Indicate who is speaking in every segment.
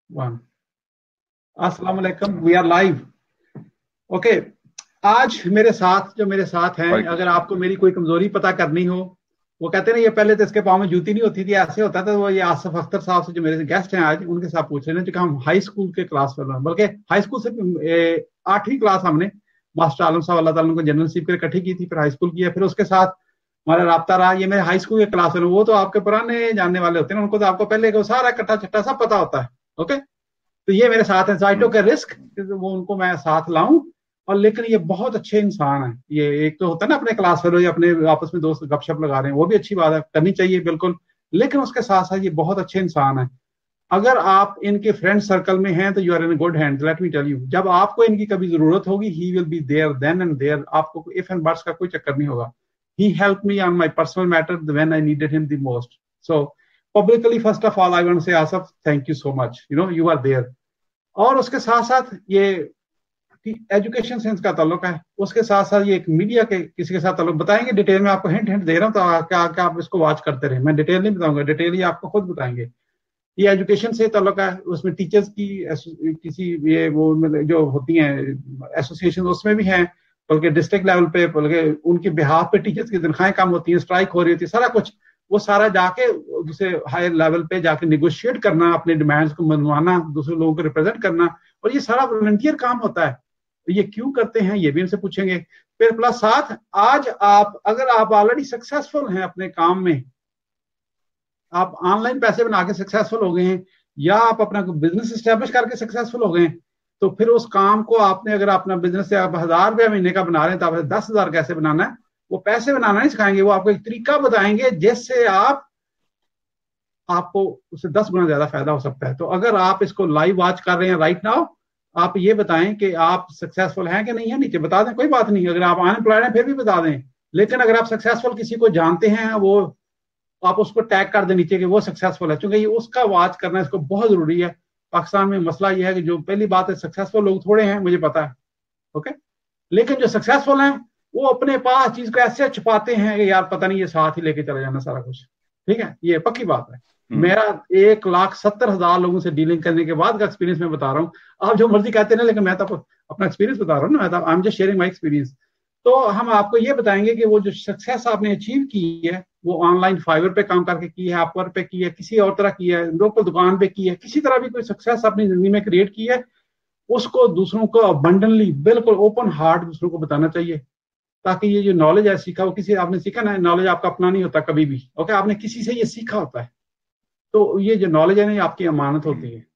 Speaker 1: One. अस्सलाम वालेकुम, we are live. Okay, आज मेरे साथ हैं,
Speaker 2: वालेकुम
Speaker 1: अगर
Speaker 2: सलाम।
Speaker 1: आपको मेरी कोई कमजोरी पता करनी हो, वो कहते हैं ना, ये पहले तो इसके पाँव में जूती नहीं होती थी, ऐसे होता था। वो ये आसिफ अख्तर साहब से जो मेरे गेस्ट हैं आज, उनके साथ पूछ रहे हैं कि हम हाई स्कूल के क्लास में हैं, बल्कि हाई स्कूल से 8वीं क्लास हमने मास्टर आलम साहब अल्लाह ताला उनको जनरल नसीब कर इकट्ठी की थी, फिर हाई स्कूल किया, फिर उसके साथ हमारा राब्ता रहा। ये मेरे हाई स्कूल के क्लास में, वो तो आपके पुराने जानने वाले होते हैं, उनको तो आपको पहले को सारा कट्टा चट्टा सब पता होता है। ओके, तो ये मेरे साथ है, साइटो
Speaker 2: हम्म,
Speaker 1: का रिस्क वो उनको मैं साथ लाऊं। और लेकिन ये बहुत अच्छे इंसान है। ये एक तो होता है ना, अपने क्लास फेलो या अपने आपस में दोस्त गपशप लगा रहे हैं, वो भी अच्छी बात है, करनी चाहिए बिल्कुल। लेकिन उसके साथ साथ ये बहुत अच्छे इंसान है। अगर आप इनके फ्रेंड सर्कल में हैं तो you are in good hand. Let me tell you, जब आपको इनकी कभी जरूरत होगी, he will be there then and there. आपको इफ एंड बट्स का कोई चक्कर नहीं होगा। He help me on my personal matter when I needed him the most. So publicly first of all I want to say Asif, thank you so much, you are there. और उसके साथ साथ ये एजुकेशन से इसका ताल्लुक है, उसके साथ साथ ये एक मीडिया के किसी के साथ ताल्लुक। बताएंगे डिटेल में, आपको हिंट हिंट दे रहा हूँ, तो क्या क्या आप इसको वॉच करते रहे, मैं डिटेल नहीं बताऊंगा, डिटेल ही आपको खुद बताएंगे। ये एजुकेशन से ताल्लुक है, उसमें टीचर्स की किसी ये वो मतलब जो होती हैं एसोसिएशन, उसमें भी हैं, बल्कि डिस्ट्रिक्ट लेवल पे, बल्कि उनके बिहाफ पे टीचर्स की तनख्वाहें कम होती हैं, स्ट्राइक हो रही होती है, सारा कुछ वो सारा जाके दूसरे हायर लेवल पे जाके निगोशिएट करना, अपने डिमांड्स को मनवाना, दूसरे लोगों को रिप्रेजेंट करना। और ये सारा वॉलंटियर काम होता है। तो ये क्यों करते हैं ये भी उनसे पूछेंगे। फिर प्लस साथ, आज आप अगर आप ऑलरेडी सक्सेसफुल हैं अपने काम में, आप ऑनलाइन पैसे बना के सक्सेसफुल हो गए हैं, या आप अपना बिजनेस स्टैब्लिश करके सक्सेसफुल हो गए हैं, तो फिर उस काम को आपने, अगर अपना बिजनेस से आप 1000 रुपया महीने का बना रहे हैं, तो आप 10,000 कैसे बनाना है, वो पैसे बनाना नहीं सिखाएंगे, वो आपको एक तरीका बताएंगे जिससे आपको उससे 10 गुना ज्यादा फायदा हो सकता है। तो अगर आप इसको लाइव वॉच कर रहे हैं राइट नाउ, आप ये बताएं कि आप सक्सेसफुल हैं कि नहीं है, नीचे बता दें, कोई बात नहीं। अगर आप अनएम्प्लॉयड हैं फिर भी बता दें। लेकिन अगर आप सक्सेसफुल किसी को जानते हैं, वो आप उसको टैग कर दें नीचे कि वो सक्सेसफुल है, क्योंकि ये उसका वॉच करना इसको बहुत जरूरी है। पाकिस्तान में मसला ये है कि जो पहली बात है, सक्सेसफुल लोग थोड़े हैं, मुझे पता है। ओके, लेकिन जो सक्सेसफुल हैं, वो अपने पास चीज को ऐसे छुपाते हैं कि यार पता नहीं, ये साथ ही लेके चले जाना सारा कुछ। ठीक है, ये पक्की बात है।
Speaker 2: हम्म,
Speaker 1: मेरा 1,70,000 लोगों से डीलिंग करने के बाद का एक्सपीरियंस मैं बता रहा हूँ। आप जो मर्जी कहते हैं ना, लेकिन मैं तो अपना एक्सपीरियंस बता रहा हूँ ना, मैं तो I am just sharing my experience. तो हम आपको ये बताएंगे कि वो जो सक्सेस आपने अचीव की है, वो ऑनलाइन फाइवर पे काम करके की है, अपवर्क पे की है, किसी और तरह की है, लोकल दुकान पे की है, किसी तरह भी कोई सक्सेस अपनी जिंदगी में क्रिएट की है, उसको दूसरों को अबंडनली बिल्कुल ओपन हार्ट दूसरों को बताना चाहिए। ताकि ये जो नॉलेज है सीखा, वो किसी आपने सीखा ना, नॉलेज आपका अपना नहीं होता कभी भी। ओके, आपने किसी से ये सीखा होता है। तो ये जो नॉलेज है ना, ये आपकी अमानत होती है।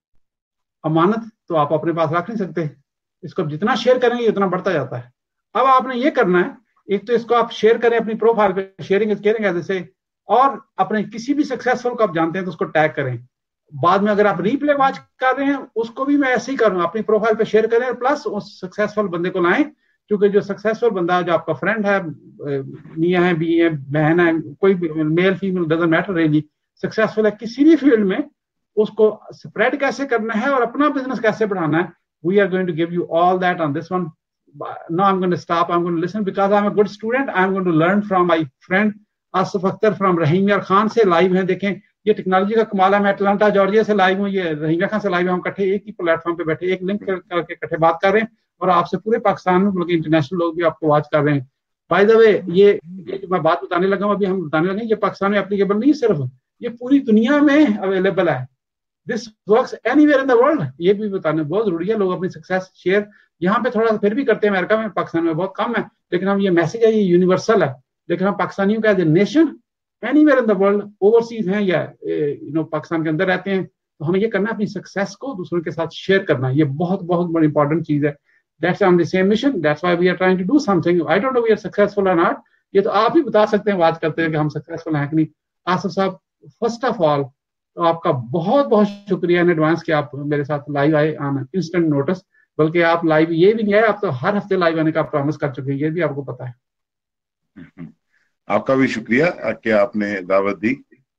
Speaker 1: अमानत तो आप अपने पास रख नहीं सकते, इसको जितना शेयर करेंगे उतना बढ़ता जाता है। अब आपने ये करना है, एक तो इसको आप शेयर करें अपनी प्रोफाइल पे, शेयरिंग इज केयरिंग जैसे, और अपने किसी भी सक्सेसफुल को आप जानते हैं तो उसको टैग करें। बाद में अगर आप रीप्ले वॉच कर रहे हैं, उसको भी मैं ऐसे ही करूंगा, अपनी प्रोफाइल पे शेयर करें, प्लस उस सक्सेसफुल बंदे को लाएं। क्योंकि जो सक्सेसफुल बंदा, जो आपका फ्रेंड है, मियाँ है, बी है, बहन है, कोई male female doesn't matter really, successful है किसी भी फील्ड में, उसको स्प्रेड कैसे करना है और अपना बिजनेस कैसे बढ़ाना है, we are going to give you all that on this one. Now I'm going to stop. I'm going to listen because I'm a good student. I'm going to learn from my friend Asif Akhtar from Rahim Khan से live हैं। देखें, ये technology का कमाल है। मैं Atlanta Georgia से live हूँ, ये रहीम खान से लाइव है। हम इकट्ठे एक ही प्लेटफॉर्म पे बैठे, एक लिंक करके इकट्ठे बात कर रहे हैं, और आपसे पूरे पाकिस्तान में, बल्कि इंटरनेशनल लोग भी आपको वॉच कर रहे हैं। बाय द वे, ये जो मैं बात बताने लगा हूँ, अभी हम बताने लगे, ये पाकिस्तान में एप्लीकेबल नहीं सिर्फ, ये पूरी दुनिया में अवेलेबल है। This works anywhere in the world. ये भी बताना बहुत जरूरी है। लोग अपनी सक्सेस शेयर यहाँ पे थोड़ा फिर भी करते हैं, अमेरिका में, पाकिस्तान में बहुत कम है। लेकिन हम ये मैसेज है, ये यूनिवर्सल है। लेकिन हम पाकिस्तानियों का as a nation anywhere in the world, overseas हैं या पाकिस्तान के अंदर रहते हैं, तो हमें ये करना है, अपनी सक्सेस को दूसरों के साथ शेयर करना। ये बहुत बहुत बड़ी इंपॉर्टेंट चीज है। That's on the same mission, that's why we are trying to do something. I don't know we are successful और नॉट, ये तो आप ही बता सकते हैं बात करते हैं कि हम सक्सेसफुल हैं कि नहीं। आसिफ साहब, फर्स्ट ऑफ ऑल तो आपका बहुत बहुत शुक्रिया इन एडवांस कि आप मेरे साथ लाइव आए ऑन इंस्टेंट नोटिस। बल्कि आप लाइव ये भी नहीं आए, आप तो हर हफ्ते लाइव आने का प्रॉमिस कर चुके हैं, ये भी आपको पता है।
Speaker 2: हम्म। आपका भी शुक्रिया कि आपने दावत दी।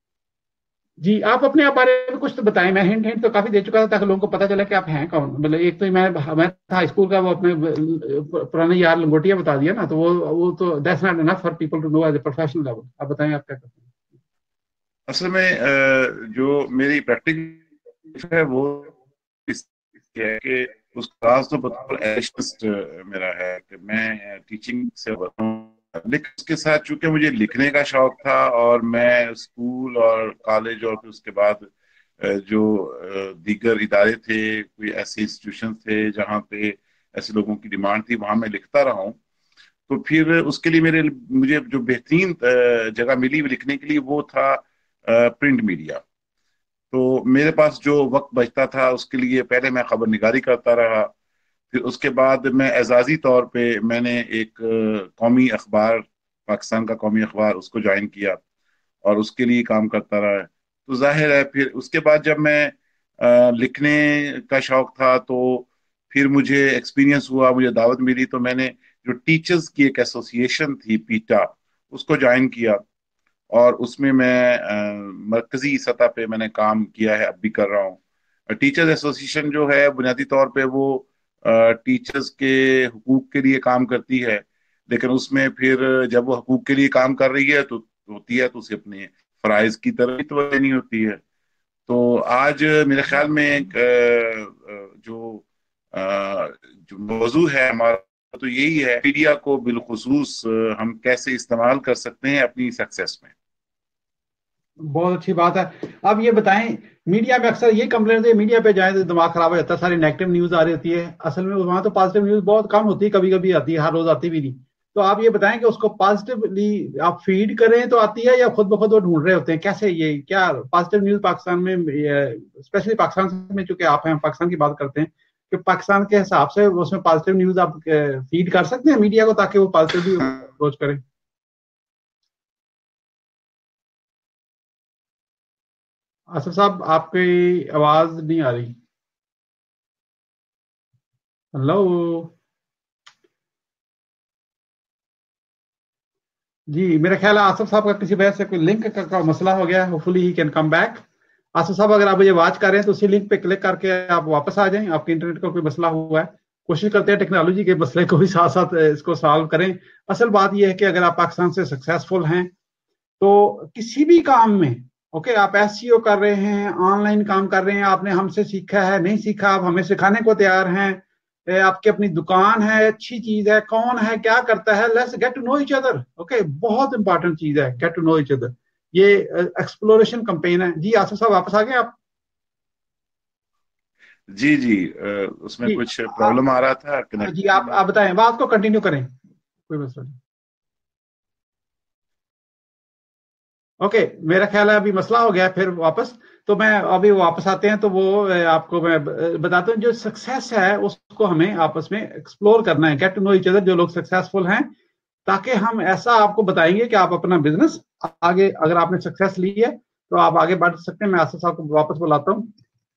Speaker 1: जी, आप अपने आप बारे में कुछ तो बताएं। मैं हिंट हिंट तो काफी दे चुका था, ताकि लोगों को पता चले कि आप हैं कौन। मतलब एक तो मैं था हाई स्कूल का, वो अपने पुराने यार लंगोटिया बता दिया ना, तो वो तो that's not enough for people to know as a professional level. आप बताएं आप क्या करते हैं।
Speaker 2: असल में जो मेरी प्रैक्टिस है वो ہے کہ استاذ تو بطور ایشسٹ میرا ہے کہ میں ٹیچنگ سے بتاؤں، لیکن اس کے ساتھ چونکہ مجھے لکھنے کا شوق تھا، اور میں اسکول اور کالج اور پھر اس کے بعد جو دیگر ادارے تھے، کوئی ایسے انسٹیٹیوشن تھے جہاں پہ ایسے لوگوں کی ڈیمانڈ تھی، وہاں میں لکھتا رہا ہوں. تو پھر اس کے لیے مجھے جو بہترین جگہ ملی لکھنے کے لیے وہ تھا پرنٹ میڈیا. تو میرے پاس جو وقت بچتا تھا اس کے لیے پہلے میں خبر نگاری کرتا رہا، پھر اس کے بعد میں اعزازی طور پہ میں نے ایک قومی اخبار، پاکستان کا قومی اخبار، اس کو جوائن کیا اور اس کے لیے کام کرتا رہا. تو ظاہر ہے پھر اس کے بعد جب میں لکھنے کا شوق تھا تو پھر مجھے ایکسپیرینس ہوا، مجھے دعوت ملی، تو میں نے جو ٹیچرز کی ایک ایسوسی ایشن تھی پیٹا، اس کو جوائن کیا، اور اس میں مرکزی سطح پہ میں نے کام کیا ہے، اب بھی کر رہا ہوں. ٹیچرز ایسوسی ایشن جو ہے بنیادی طور پہ وہ ٹیچرز کے حقوق کے لیے کام کرتی ہے، لیکن اس میں پھر جب وہ حقوق کے لیے کام کر رہی ہے تو اسے اپنے فرائض کی طرف بھی توجہ نہیں ہوتی ہے. تو آج میرے خیال میں جو جو موضوع ہے ہمارا تو یہی ہے، میڈیا کو بالخصوص ہم کیسے استعمال کر سکتے ہیں اپنی سکسیس میں.
Speaker 1: بہت اچھی بات ہے. اب یہ بتائیں، میڈیا پہ اکثر یہ کمپلین ہوتی ہے میڈیا پہ جائیں تو دماغ خراب ہو جاتا ہے، ساری نیگیٹو نیوز آ رہی ہوتی ہے. اصل میں وہاں تو پازیٹیو نیوز بہت کم ہوتی ہے، کبھی کبھی آتی ہے، ہر روز آتی بھی نہیں. تو آپ یہ بتائیں کہ اس کو پازیٹیولی آپ فیڈ کریں تو آتی ہے یا خود بخود وہ ڈھونڈ رہے ہوتے ہیں؟ کیسے یہ کیا پازیٹیو نیوز پاکستان میں، اسپیشلی پاکستان میں چونکہ آپ ہیں پاکستان کی بات کرتے ہیں، کہ پاکستان کے حساب سے اس میں پازیٹیو نیوز آپ فیڈ کر سکتے ہیں میڈیا کو تاکہ وہ پازیٹیولی اپروچ کریں؟ آصف صاحب آپ کی آواز نہیں آ رہی. ہلو جی، میرا خیال ہے آصف صاحب کا کسی وجہ سے کوئی لنک کا مسئلہ ہو گیا ہے. Hopefully he can come back. Asif صاحب اگر آپ مجھے واچ کر رہے ہیں تو اسی لنک پہ کلک کر کے آپ واپس آ جائیں. آپ کے انٹرنیٹ کا کوئی مسئلہ ہوا ہے، کوشش کرتے ہیں ٹیکنالوجی کے مسئلے کو بھی ساتھ ساتھ اس کو سالو کریں. اصل بات یہ ہے کہ اگر آپ پاکستان سے سکسیسفل ہیں تو کسی بھی کام میں، اوکے، آپ ایس سی او کر رہے ہیں، آن لائن کام کر رہے ہیں، آپ نے ہم سے سیکھا ہے، نہیں سیکھا، آپ ہمیں سکھانے کو تیار ہیں، آپ کی اپنی دکان ہے، اچھی چیز ہے، کون ہے، کیا کرتا ہے، let's get to know each other. Okay, بہت امپورٹنٹ چیز ہے get to know each other. یہ ایکسپلوریشن کمپین ہے. جی آصف صاحب واپس آ گئے آپ؟
Speaker 2: جی جی، اس میں
Speaker 1: جی
Speaker 2: کچھ پرابلم آ رہا تھا
Speaker 1: جی
Speaker 2: کنیکٹیوٹی میں.
Speaker 1: آپ بتائیں، بات کو کنٹینیو کریں، کوئی مسئلہ نہیں. اوکے، میرا خیال ہے ابھی مسئلہ ہو گیا پھر واپس. تو میں ابھی واپس آتے ہیں تو وہ آپ کو میں بتاتا ہوں، جو سکسیس ہے اس کو ہمیں آپس میں ایکسپلور کرنا ہے، get to know each other, جو لوگ سکسیسفل ہیں، تاکہ ہم ایسا آپ کو بتائیں گے کہ آپ اپنا بزنس آگے، اگر آپ نے سکسیس لی ہے تو آپ آگے بڑھ سکتے ہیں. میں آصف صاحب کو واپس بلاتا ہوں.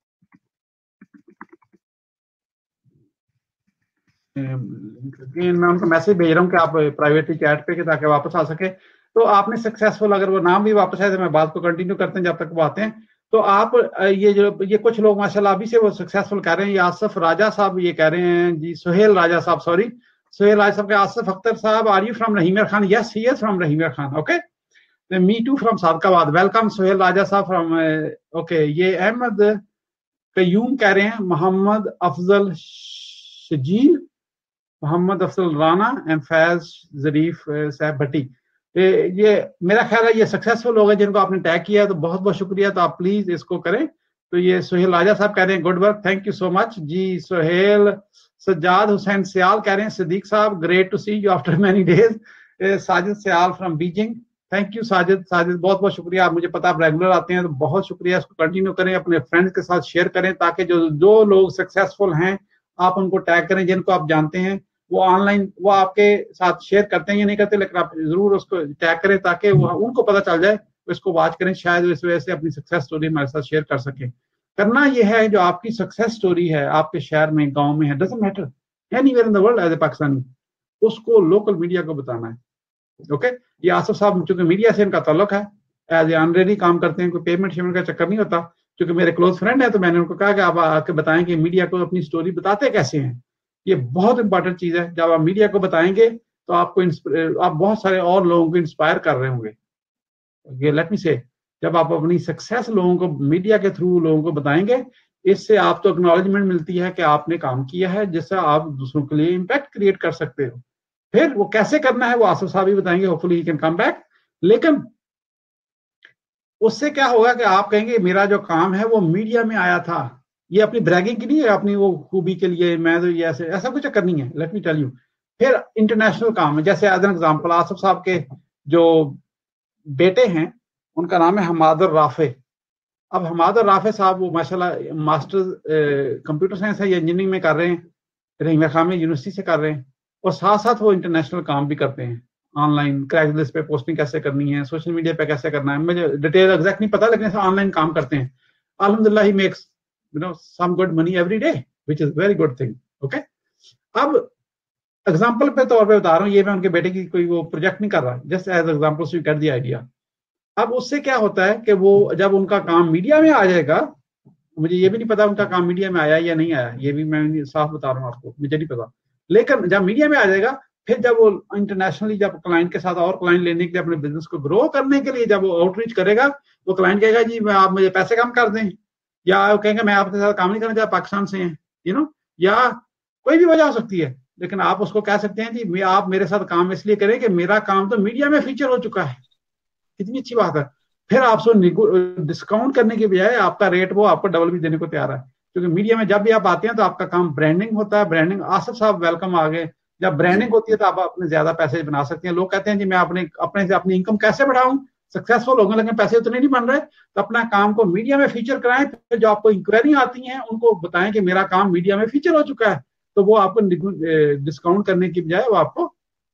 Speaker 1: میں ان کو میسج بھیج رہا ہوں کہ آپ پرائیویٹلی چیٹ پہ، تاکہ واپس آ سکے. تو آپ نے سکسیسفل، اگر وہ نام بھی واپس آئے تو میں بات کو کنٹینیو کرتے ہیں جب تک وہ آتے ہیں. تو آپ یہ کچھ لوگ ماشاءاللہ ابھی سے وہ سکسیسفل کہہ رہے ہیں. یہ آصف راجہ صاحب یہ کہہ رہے ہیں، جی سہیل راجہ صاحب، سوری سہیل راجہ صاحب. کے آصف اختر صاحب، are you from Rahimyar Khan? Yes he is from Rahimyar Khan. Okay, me too from Sadiqabad. Welcome Sohail راجہ صاحب فرام. اوکے، یہ احمد قیوم کہہ رہے ہیں، محمد افضل شجیل، محمد افضل رانا اینڈ فیض ظریف صاحب بھٹی. یہ میرا خیال ہے یہ سکسیسفل لوگ ہیں جن کو آپ نے ٹیگ کیا ہے، تو بہت بہت شکریہ. تو آپ پلیز اس کو کریں. تو یہ سہیل راجہ صاحب کہہ رہے ہیں good work, thank you so much. جی سہیل. سجاد حسین سیال کہہ رہے ہیں صدیق صاحب، great to see you after many days. Sajid Sial from Beijing, thank you Sajid. بہت بہت شکریہ. آپ مجھے پتا آپ ریگولر آتے ہیں تو بہت شکریہ. اس کو کنٹینیو کریں، اپنے فرینڈس کے ساتھ شیئر کریں، تاکہ جو لوگ سکسیسفل ہیں آپ ان کو ٹیگ کریں، جن کو آپ جانتے ہیں وہ آن لائن وہ آپ کے ساتھ شیئر کرتے ہیں یا نہیں کرتے، لیکن آپ ضرور اس کو ٹیگ کریں تاکہ ان کو پتہ چل جائے، اس کو واچ کریں، شاید اس وجہ سے اپنی سکسیس سٹوری ہمارے ساتھ شیئر کر سکیں. کرنا یہ ہے، جو آپ کی سکسیس سٹوری ہے آپ کے شہر میں، گاؤں میں ہے، doesn't matter anywhere in the world, as a Pakistani اس کو لوکل میڈیا کو بتانا ہے. اوکے، یہ آصف صاحب چونکہ میڈیا سے ان کا تعلق ہے، ایز اے آنریڈی کام کرتے ہیں، کوئی پیمنٹ شیمنٹ کا چکر نہیں ہوتا. چونکہ میرے کلوز فرینڈ ہیں تو میں نے ان کو کہا کہ آپ آ کے بتائیں کہ میڈیا کو اپنی سٹوری بتاتے کیسے ہیں. یہ بہت امپورٹنٹ چیز ہے. جب آپ میڈیا کو بتائیں گے تو آپ بہت سارے اور لوگوں کو انسپائر کر رہے ہوں گے. لیٹ می سے، جب آپ اپنی سکسیس لوگوں کو میڈیا کے تھرو لوگوں کو بتائیں گے इससे आप तो एक्नॉलेजमेंट मिलती है कि आपने काम किया है, जिससे आप दूसरों के लिए इम्पैक्ट क्रिएट कर सकते हो। फिर वो कैसे करना है वो आसिफ साहब ही बताएंगे, hopefully he can come back. लेकिन उससे क्या होगा कि आप कहेंगे मेरा जो काम है वो मीडिया में आया था। ये अपनी ब्रैगिंग की नहीं है, अपनी वो खूबी के लिए मैं तो ये ऐसे ऐसा कुछ करनी है, लेट मी टेल यू। फिर इंटरनेशनल काम है, जैसे एज एन एग्जाम्पल आसिफ साहब के जो बेटे हैं उनका नाम है हमादुर राफे। अब हमादुर राफे साहब वो माशाल्लाह मास्टर्स कंप्यूटर साइंस है या इंजीनियरिंग में कर रहे हैं, मेरे ख्याल में यूनिवर्सिटी से कर रहे हैं, और साथ साथ वो इंटरनेशनल काम भी करते हैं। ऑनलाइन क्रैक लिस्ट पे पोस्टिंग कैसे करनी है, सोशल मीडिया पे कैसे करना है, मुझे डिटेल एग्जैक्ट नहीं पता, लेकिन ऑनलाइन काम करते हैं। अल्हम्दुलिल्लाह he makes some good money every day, which is very good thing. Okay, अब एग्जाम्पल पे तौर पे बता रहा हूँ, ये मैं उनके बेटे की कोई वो प्रोजेक्ट नहीं कर रहा, just as example so you get the idea. अब उससे क्या होता है कि वो जब उनका काम मीडिया में आ जाएगा, मुझे ये भी नहीं पता उनका काम मीडिया में आया या नहीं आया, ये भी मैं साफ बता रहा हूँ आपको, मुझे नहीं पता। लेकिन जब मीडिया में आ जाएगा, फिर जब वो इंटरनेशनली जब क्लाइंट के साथ और क्लाइंट लेने के लिए अपने बिजनेस को ग्रो करने के लिए जब वो आउटरीच करेगा, तो क्लाइंट कहेगा जी मैं आप मुझे पैसे कम कर दें, या वो कहेंगे मैं आपके साथ काम नहीं करना चाहता, पाकिस्तान से हैं या कोई भी वजह हो सकती है। लेकिन आप उसको कह सकते हैं जी आप मेरे साथ काम इसलिए करें कि मेरा काम तो मीडिया में फीचर हो चुका है। कितनी अच्छी बात है। फिर आपसे डिस्काउंट करने के बजाय आपका रेट वो आपको डबल भी देने को तैयार है, क्योंकि मीडिया में जब भी आप आते हैं तो आपका काम ब्रांडिंग होता है। ब्रांडिंग, आसिफ साहब वेलकम आ गए। जब ब्रांडिंग होती है तो आप अपने ज्यादा पैसे बना सकते हैं। लोग कहते हैं जी मैं अपने से अपनी इनकम कैसे बढ़ाऊं, सक्सेसफुल हो गए लेकिन पैसे उतने नहीं बन रहे, तो अपना काम को मीडिया में फीचर कराएं। फिर जो आपको इंक्वायरी आती है उनको बताएं कि मेरा काम मीडिया में फीचर हो चुका है, तो वो आपको डिस्काउंट करने की बजाय वो आपको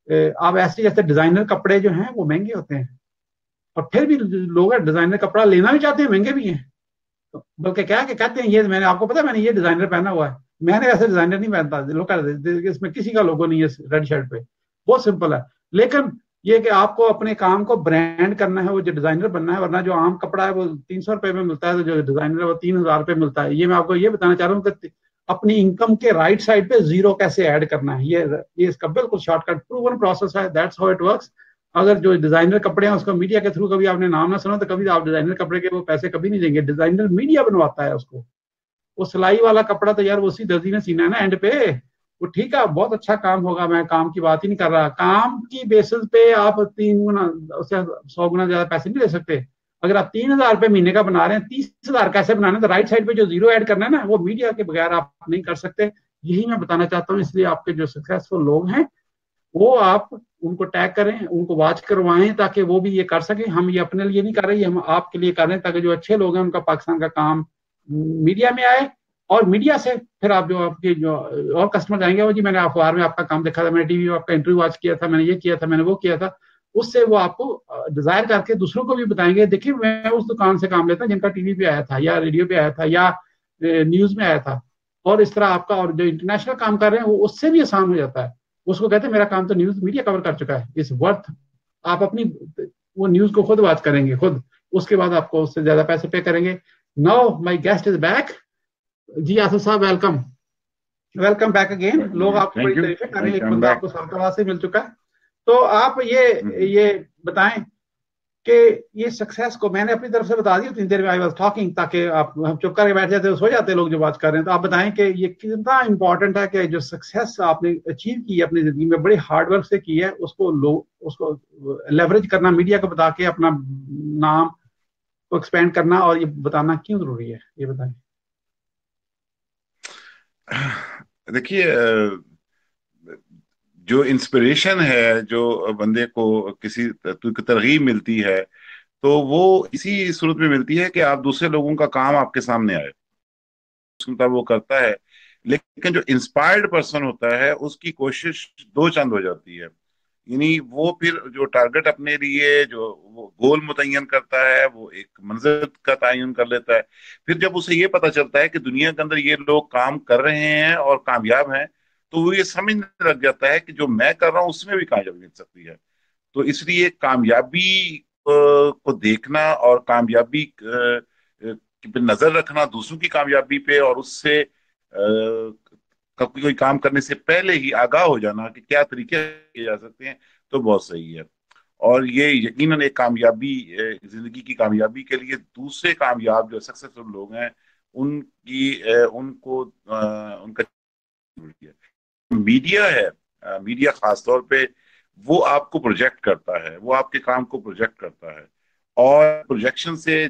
Speaker 1: आप ऐसे जैसे डिजाइनर कपड़े जो हैं वो महंगे होते हैं, और फिर भी लोग डिजाइनर कपड़ा लेना भी चाहते हैं, महंगे भी हैं। तो बल्कि क्या कि कहते हैं ये मैंने आपको पता मैंने ये डिजाइनर पहना हुआ है, मैंने ऐसे डिजाइनर नहीं पहनता, लोग कहते हैं इसमें किसी का लोगो नहीं है रेड शर्ट पे। बहुत सिंपल है। लेकिन ये कि आपको अपने काम को ब्रांड करना है, वो जो डिजाइनर बनना है, वरना जो आम कपड़ा है वो 300 रुपए में मिलता है, तो जो डिजाइनर है वो 3000 रुपए मिलता है। ये मैं आपको ये बताना चाह रहा हूँ कि अपनी इनकम के राइट साइड पे जीरो कैसे ऐड करना है, ये इसका बिल्कुल शॉर्टकट प्रूवन प्रोसेस है। That's how it works. अगर जो डिजाइनर कपड़े हैं उसको मीडिया के थ्रू कभी आपने नाम ना सुना, तो कभी आप डिजाइनर कपड़े के वो पैसे कभी नहीं देंगे। डिजाइनर मीडिया बनवाता है उसको। वो सिलाई वाला कपड़ा तो यार वो उसी दर्जी ने सीना है ना एंड पे, वो ठीक है बहुत अच्छा काम होगा, मैं काम की बात ही नहीं कर रहा। काम की बेसिस पे आप 3 गुना उससे 100 गुना ज्यादा पैसे नहीं ले सकते। अगर आप 3000 रुपए महीने का बना रहे हैं, 30,000 कैसे बनाना है, तो राइट साइड पे जो जीरो ऐड करना है ना, वो मीडिया के बगैर आप नहीं कर सकते। यही मैं बताना चाहता हूँ। इसलिए आपके जो सक्सेसफुल लोग हैं वो आप उनको टैग करें, उनको वॉच करवाएं, ताकि वो भी ये कर सकें। हम ये अपने लिए नहीं कर रहे, हम आपके लिए कर रहे हैं, ताकि जो अच्छे लोग हैं उनका पाकिस्तान का काम मीडिया में आए, और मीडिया से फिर आप जो आपके जो और कस्टमर जाएंगे, वो जी मैंने अखबार में आपका काम देखा था, मैंने टीवी में आपका इंटरव्यू वॉच किया था, मैंने ये किया था, मैंने वो किया था, उससे वो आपको डिजायर करके दूसरों को भी बताएंगे देखिए मैं उस दुकान से काम लेता जिनका टीवी पे आया था या रेडियो पे आया था या न्यूज में आया था। और इस तरह आपका और जो इंटरनेशनल काम कर रहे हैं वो उससे भी आसान हो जाता है। उसको कहते हैं मेरा काम तो न्यूज मीडिया कवर कर चुका है, इस वर्थ। आप अपनी वो न्यूज को खुद वॉच करेंगे खुद, उसके बाद आपको उससे ज्यादा पैसे पे करेंगे। Now my guest is back. जी आसिफ साहब वेलकम, वेलकम बैक अगेन। लोग आपकी बड़ी
Speaker 2: थैंक यू।
Speaker 1: तारीफें कर रहे हैं,
Speaker 2: थैंक
Speaker 1: एक
Speaker 2: यू, आई एम
Speaker 1: बंदा
Speaker 2: बैक।
Speaker 1: आपको सरकवा से मिल चुका है। तो आप ये बताएं कि ये सक्सेस को मैंने अपनी तरफ से बता दिया 3 देर में आई वाज टॉकिंग, ताकि आप हम चुप करके बैठ जाते सो जाते लोग जो बात कर रहे हैं। तो आप बताएं कि ये कितना इंपॉर्टेंट है कि जो सक्सेस आपने अचीव की है अपनी जिंदगी में बड़े हार्डवर्क से की है, उसको लोग उसको लेवरेज करना, मीडिया को बता के अपना नाम को एक्सपेंड करना, और ये बताना क्यों जरूरी है, ये बताएं।
Speaker 2: देखिए, जो इंस्पिरेशन है, जो बंदे को किसी तरगीब मिलती है, तो वो इसी सूरत में मिलती है कि आप दूसरे लोगों का काम आपके सामने आए, उसका वो करता है। लेकिन जो इंस्पायर्ड पर्सन होता है उसकी कोशिश दो चंद हो जाती है। यानी वो फिर जो टारगेट अपने लिए जो वो गोल मुतय्यन करता है, वो एक मंजिल का तयन कर लेता है। फिर जब उसे ये पता चलता है कि दुनिया के अंदर ये लोग काम कर रहे हैं और कामयाब हैं, तो वो ये समझने लग जाता है कि जो मैं कर रहा हूँ उसमें भी कामयाबी मिल सकती है। तो इसलिए कामयाबी को देखना और कामयाबी पे नजर रखना, दूसरों की कामयाबी पे, और उससे कोई काम करने से पहले ही आगाह हो जाना कि क्या तरीके किए जा सकते हैं, तो बहुत सही है। और ये यकीनन एक कामयाबी, जिंदगी की कामयाबी के लिए दूसरे कामयाब जो सक्सेसफुल लोग हैं ان کی ان کو ان کا میڈیا ہے، میڈیا خاص طور پہ وہ آپ کو پروجیکٹ کرتا ہے، وہ آپ کے کام کو پروجیکٹ کرتا ہے، اور پروجیکشن سے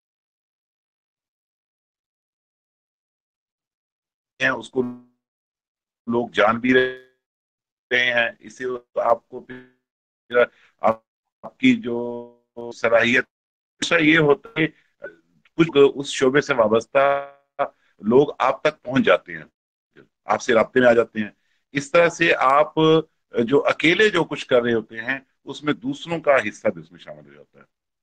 Speaker 2: اس کو لوگ جان بھی رہے ہیں، اس سے آپ کو پھر آپ کی جو صلاحیت یہ ہوتا ہے کچھ اس شعبے سے وابستہ لوگ آپ تک پہنچ جاتے ہیں، آپ سے رابطے میں آ جاتے ہیں، اس طرح سے آپ جو اکیلے جو کچھ کر رہے ہوتے ہیں اس میں دوسروں کا حصہ بھی اس میں شامل ہو جاتا ہے۔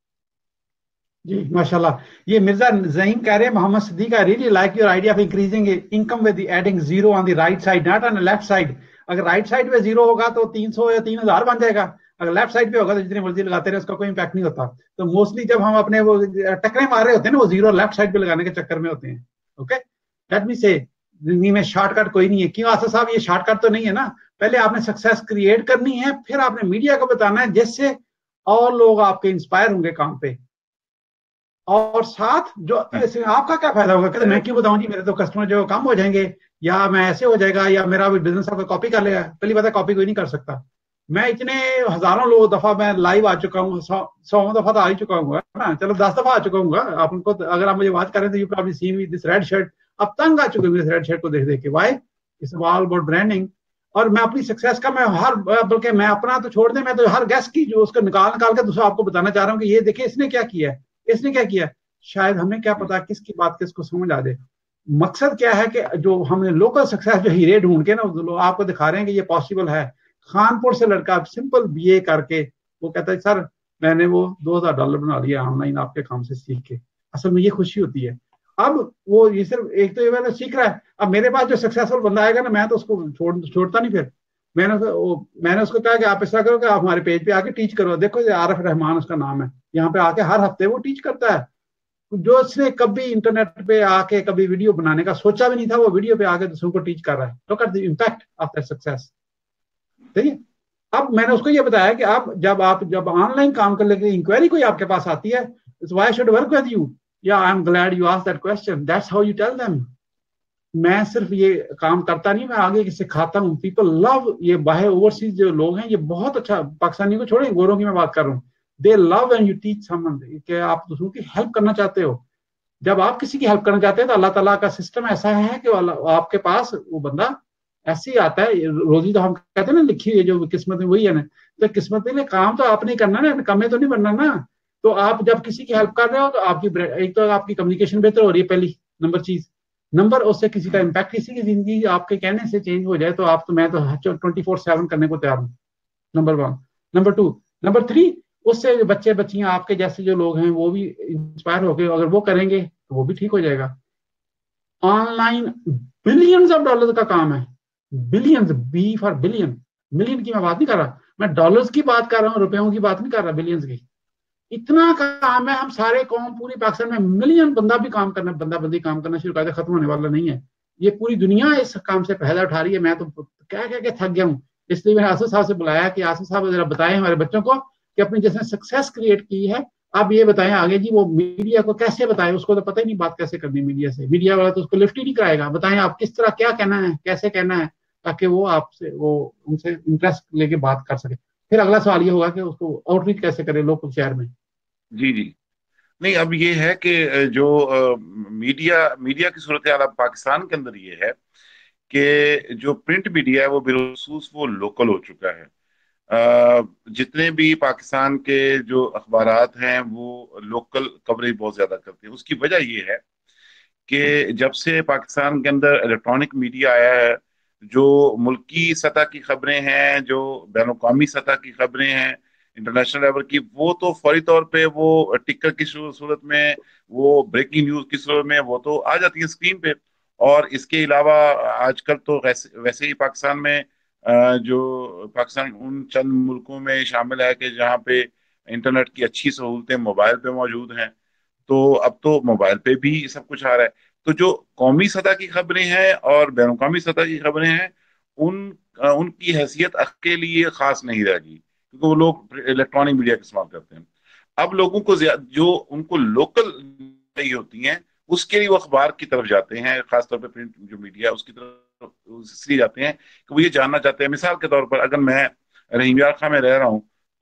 Speaker 1: جی ماشاء اللہ، یہ مرزا زعیم کہہ رہے ہیں Muhammad Siddique I really like your idea of increasing income with adding zero on the right side not on left side. اگر رائٹ سائڈ پہ زیرو ہوگا تو 300 یا 3000 بن جائے گا، اگر لیفٹ سائڈ پہ ہوگا تو جتنی مرضی لگاتے رہے اس کا کوئی امپیکٹ نہیں ہوتا۔ تو موسٹلی جب ہم اپنے وہ ٹکرے مار رہے ہوتے ہیں نا، وہ زیرو لیفٹ سائڈ پہ لگانے کے چکر میں ہوتے ہیں۔ اوکے، لیٹ می سے زندگی میں شارٹ کٹ کوئی نہیں ہے۔ کیوں آصف صاحب، یہ شارٹ کٹ تو نہیں ہے نا، پہلے آپ نے سکسیس کریٹ کرنی ہے، پھر آپ نے میڈیا کو بتانا ہے جس سے اور لوگ آپ کے انسپائر ہوں گے کام پہ، اور ساتھ جو آپ کا کیا فائدہ ہوگا کہ میں کیوں بتاؤں جی، میرے تو کسٹمر جو کم ہو جائیں گے، یا میں ایسے ہو جائے گا، یا میرا بزنس آپ کاپی کر لے گا۔ پہلی بات ہے کاپی کوئی نہیں کر سکتا۔ میں اتنے ہزاروں لوگ دفعہ میں لائیو آ چکا ہوں، 100 دفعہ تو آ ہی چکا ہوں نا، چلو 10 دفعہ آ چکا ہوں گا۔ آپ کو اگر آپ مجھے بات کریں تو you probably seen me this red shirt, اب تنگ آ چکے ہیں اس ریڈ شرٹ کو دیکھ دیکھ کے۔ Why? It's all about branding. اور میں اپنی سکسیس کا میں بلکہ میں اپنا تو چھوڑ دیں، میں تو ہر گیسٹ کی جو اس کو نکال کے دوسرا آپ کو بتانا چاہ رہا ہوں کہ یہ دیکھیں اس نے کیا کیا ہے، اس نے کیا کیا ہے۔ شاید ہمیں کیا پتا کس کی بات کس کو سمجھ آ جائے۔ مقصد کیا ہے کہ جو ہم نے لوکل سکسیس جو ہیرے ڈھونڈ کے نا آپ کو دکھا رہے ہیں کہ یہ پاسبل ہے۔ خانپور سے لڑکا سمپل بی اے کر کے وہ کہتا ہے سر میں نے وہ $2000 بنا لیا آن لائن آپ کے کام سے سیکھ کے۔ اصل میں یہ خوشی ہوتی ہے۔ اب وہ یہ صرف ایک تو یہ میں سیکھ رہا ہے، اب میرے پاس جو سکسیسفل بندہ آئے گا نا، میں تو اس کو چھوڑتا نہیں۔ پھر میں نے اس کو کہا کہ آپ اس طرح کرو کہ آپ ہمارے پیج پہ آ کے ٹیچ کرو۔ دیکھو عارف رحمان اس کا نام ہے، یہاں پہ آ کے ہر ہفتے وہ ٹیچ کرتا ہے۔ جو اس نے کبھی انٹرنیٹ پہ آ کے کبھی ویڈیو بنانے کا سوچا بھی نہیں تھا، وہ ویڈیو پہ آ کے دوسروں کو ٹیچ کر رہا ہے۔ Look at the impact of that success. ٹھیک ہے، اب میں نے اس کو یہ بتایا کہ آپ جب آن لائن کام کر لیں گے، انکوائری کوئی آپ کے پاس آتی ہے، why should work with you, یا I am glad you ask that question, that's how you tell them. میں صرف یہ کام کرتا نہیں، میں آگے سکھاتا ہوں۔ پیپل لو، یہ باہر اوورسیز جو لوگ ہیں یہ بہت اچھا، پاکستانی کو چھوڑیں گوروں کی میں بات کر رہا ہوں، they love when you teach someone, کہ آپ دوسروں کی ہیلپ کرنا چاہتے ہو۔ جب آپ کسی کی ہیلپ کرنا چاہتے ہیں تو اللہ تعالیٰ کا سسٹم ایسا ہے کہ آپ کے پاس وہ بندہ ایسے ہی آتا ہے۔ روزی تو ہم کہتے ہیں نا لکھی ہوئی جو قسمت میں وہی ہے نا، تو قسمت میں کام تو آپ نہیں کرنا نا، کمیں تو نہیں بننا نا۔ تو آپ جب کسی کی ہیلپ کر رہے ہو تو آپ کی ایک تو آپ کی کمیونیکیشن بہتر ہو رہی ہے، پہلی نمبر چیز، نمبر اس سے کسی کا امپیکٹ، کسی کی زندگی آپ کے کہنے سے چینج ہو جائے تو آپ تو میں تو 24/7 کرنے کو تیار ہوں، نمبر 1۔ نمبر 2، نمبر 3، اس سے بچے بچیاں آپ کے جیسے جو لوگ ہیں وہ بھی انسپائر ہو کے اگر وہ کریں گے تو وہ بھی ٹھیک ہو جائے گا۔ Online billions of dollar کا کام ہے، billions, B for billion, million کی میں بات نہیں کر رہا، میں ڈالرز کی بات کر رہا ہوں، روپیوں کی بات نہیں کر رہا، بلینز کی۔ اتنا کام ہے، ہم سارے قوم پوری پاکستان میں ملین بندہ بھی کام کرنا، بندہ بندی کام کرنا شروع کر دے، ختم ہونے والا نہیں ہے۔ یہ پوری دنیا اس کام سے فائدہ اٹھا رہی ہے۔ میں تو کہہ کے تھک گیا ہوں، اس لیے میں نے آصف صاحب سے بلایا کہ آصف صاحب ذرا بتائیں ہمارے بچوں کو کہ اپنی جس نے سکسیس کریٹ کی ہے، آپ یہ بتائیں آگے جی وہ میڈیا کو کیسے بتائیں، اس کو تو پتہ ہی نہیں بات کیسے کرنی میڈیا سے، میڈیا والا تو اس کو لفٹ ہی نہیں کرائے گا۔ بتائیں آپ کس طرح کیا کہنا ہے، کیسے کہنا ہے، تاکہ وہ آپ سے ان سے انٹرسٹ لے کے بات کر سکے۔ پھر اگلا سوال یہ ہوگا کہ اس کو آؤٹ ریچ کیسے کرے لوکل شہر میں۔
Speaker 2: جی جی، نہیں اب یہ ہے کہ جو میڈیا کی صورتحال اب پاکستان کے اندر یہ ہے کہ جو پرنٹ میڈیا ہے وہ بالخصوص وہ لوکل ہو چکا ہے۔ جتنے بھی پاکستان کے جو اخبارات ہیں وہ لوکل کوریج بہت زیادہ کرتے ہیں۔ اس کی وجہ یہ ہے کہ جب سے پاکستان کے اندر الیکٹرانک میڈیا آیا ہے، جو ملکی سطح کی خبریں ہیں، جو بین الاقوامی سطح کی خبریں ہیں، انٹرنیشنل لیول کی، وہ تو فوری طور پہ وہ ٹکر کی صورت میں، وہ بریکنگ نیوز کی صورت میں وہ تو آ جاتی ہے اسکرین پہ۔ اور اس کے علاوہ آج کل تو ویسے ہی پاکستان میں جو پاکستان ان چند ملکوں میں شامل ہے کہ جہاں پہ انٹرنیٹ کی اچھی سہولتیں موبائل پہ موجود ہیں، تو اب تو موبائل پہ بھی سب کچھ آ رہا ہے۔ تو جو قومی سطح کی خبریں ہیں اور بین الاقوامی سطح کی خبریں ہیں، ان کی حیثیت اب کے لیے خاص نہیں رہ گی، کیونکہ وہ لوگ الیکٹرانک میڈیا کا استعمال کرتے ہیں۔ اب لوگوں کو جو ان کو لوکل نہیں ہوتی ہیں उसके लिए वो अखबार की तरफ जाते हैं, खासतौर पर प्रिंट जो मीडिया है उसकी तरफ इसलिए जाते हैं कि वो ये जानना चाहते हैं। मिसाल के तौर पर अगर मैं रहीम यार खां में रह रहा हूँ,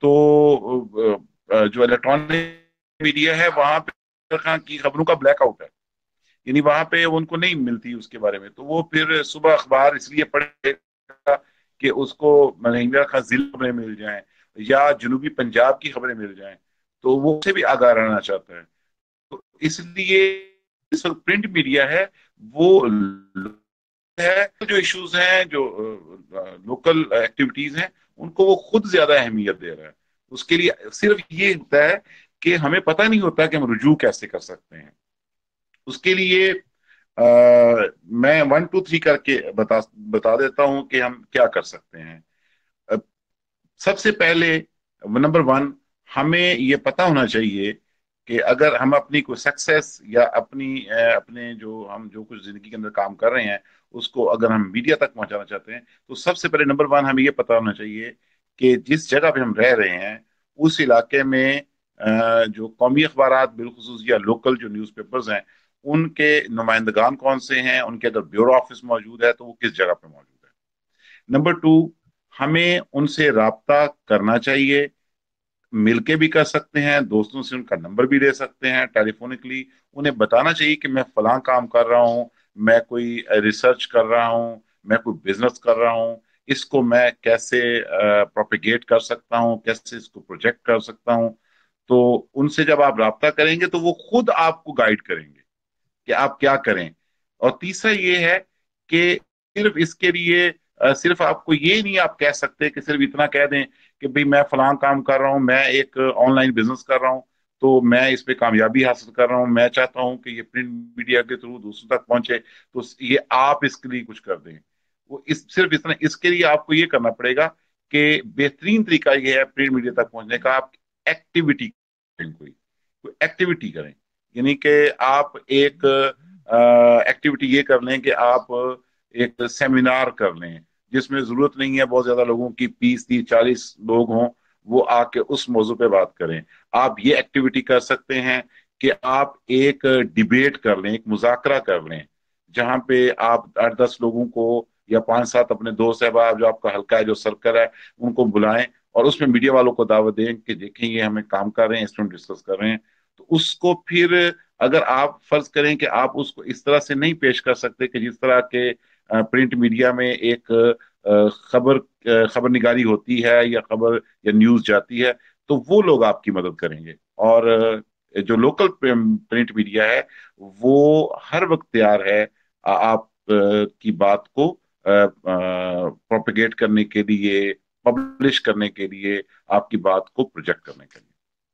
Speaker 2: तो जो इलेक्ट्रॉनिक मीडिया है वहां पे खां की खबरों का ब्लैकआउट है, यानी वहां पे उनको नहीं मिलती उसके बारे में, तो वो फिर सुबह अखबार इसलिए पढ़ेगा कि उसको रहीम यार खां जिले खबरें मिल जाएं या जनूबी पंजाब की खबरें मिल जाएं, तो वो उससे भी आगाह रहना चाहता है। तो इसलिए इस वक्त प्रिंट मीडिया है वो है, जो इश्यूज हैं, जो लोकल एक्टिविटीज हैं, उनको वो खुद ज्यादा अहमियत दे रहा है। उसके लिए सिर्फ ये होता है कि हमें पता नहीं होता कि हम रुजू कैसे कर सकते हैं। उसके लिए मैं 1 2 3 करके बता देता हूं कि हम क्या कर सकते हैं। अ, सबसे पहले नंबर 1, हमें ये पता होना चाहिए कि अगर हम अपनी कोई सक्सेस या अपने जो कुछ जिंदगी के अंदर काम कर रहे हैं उसको अगर हम मीडिया तक पहुंचाना चाहते हैं, तो सबसे पहले नंबर 1 हमें ये पता होना चाहिए कि जिस जगह पे हम रह रहे हैं उस इलाके में जो कौमी अखबार बिलखुसूस या लोकल जो न्यूज़पेपर्स हैं उनके नुमाइंदगान कौन से हैं, उनके अगर ब्यूरो ऑफिस मौजूद है तो वो किस जगह पे मौजूद है। नंबर 2, हमें उनसे राब्ता करना चाहिए, मिलके भी कर सकते हैं, दोस्तों से उनका नंबर भी ले सकते हैं टेलीफोनिकली। उन्हें बताना चाहिए कि मैं फलां काम कर रहा हूँ, मैं कोई रिसर्च कर रहा हूँ, मैं कोई बिजनेस कर रहा हूँ, इसको मैं कैसे प्रोपेगेट कर सकता हूँ, कैसे इसको प्रोजेक्ट कर सकता हूँ। तो उनसे जब आप राब्ता करेंगे तो वो खुद आपको गाइड करेंगे कि आप क्या करें। और तीसरा ये है कि सिर्फ इसके लिए सिर्फ आपको ये नहीं आप कह सकते कि सिर्फ इतना कह दें कि भाई मैं फलां काम कर रहा हूँ, मैं एक ऑनलाइन बिजनेस कर रहा हूँ, तो मैं इस पे कामयाबी हासिल कर रहा हूँ, मैं चाहता हूँ कि ये प्रिंट मीडिया के थ्रू दूसरों तक पहुंचे, तो ये आप इसके लिए कुछ कर दें। वो इस सिर्फ इतना, इसके लिए आपको ये करना पड़ेगा कि बेहतरीन तरीका ये है प्रिंट मीडिया तक पहुंचने का, आप एक्टिविटी करें, कोई एक्टिविटी करें। यानी कि आप एक एक्टिविटी ये कर लें कि आप एक सेमिनार कर लें जिसमें जरूरत नहीं है बहुत ज्यादा लोगों की, 20 30 40 लोग हों, वो आके उस मौजू पे बात करें। आप ये एक्टिविटी कर सकते हैं कि आप एक डिबेट कर लें, एक मुजाकरा कर लें, जहां पे आप 8 10 लोगों को या 5 7 अपने दोस्त अहबाब जो आपका हल्का है, जो सर्कल है, उनको बुलाएं और उसमें मीडिया वालों को दावत दें कि देखें ये हमें काम कर रहे हैं, इसमें डिस्कस कर रहे हैं। तो उसको फिर अगर आप फर्ज करें कि आप उसको इस तरह से नहीं पेश कर सकते कि जिस तरह के प्रिंट मीडिया में एक खबर निगारी होती है या खबर या न्यूज जाती है, तो वो लोग आपकी मदद करेंगे। और जो लोकल प्रिंट मीडिया है वो हर वक्त तैयार है आप की बात को प्रोपेगेट करने के लिए, पब्लिश करने के लिए, आपकी बात को प्रोजेक्ट करने के लिए।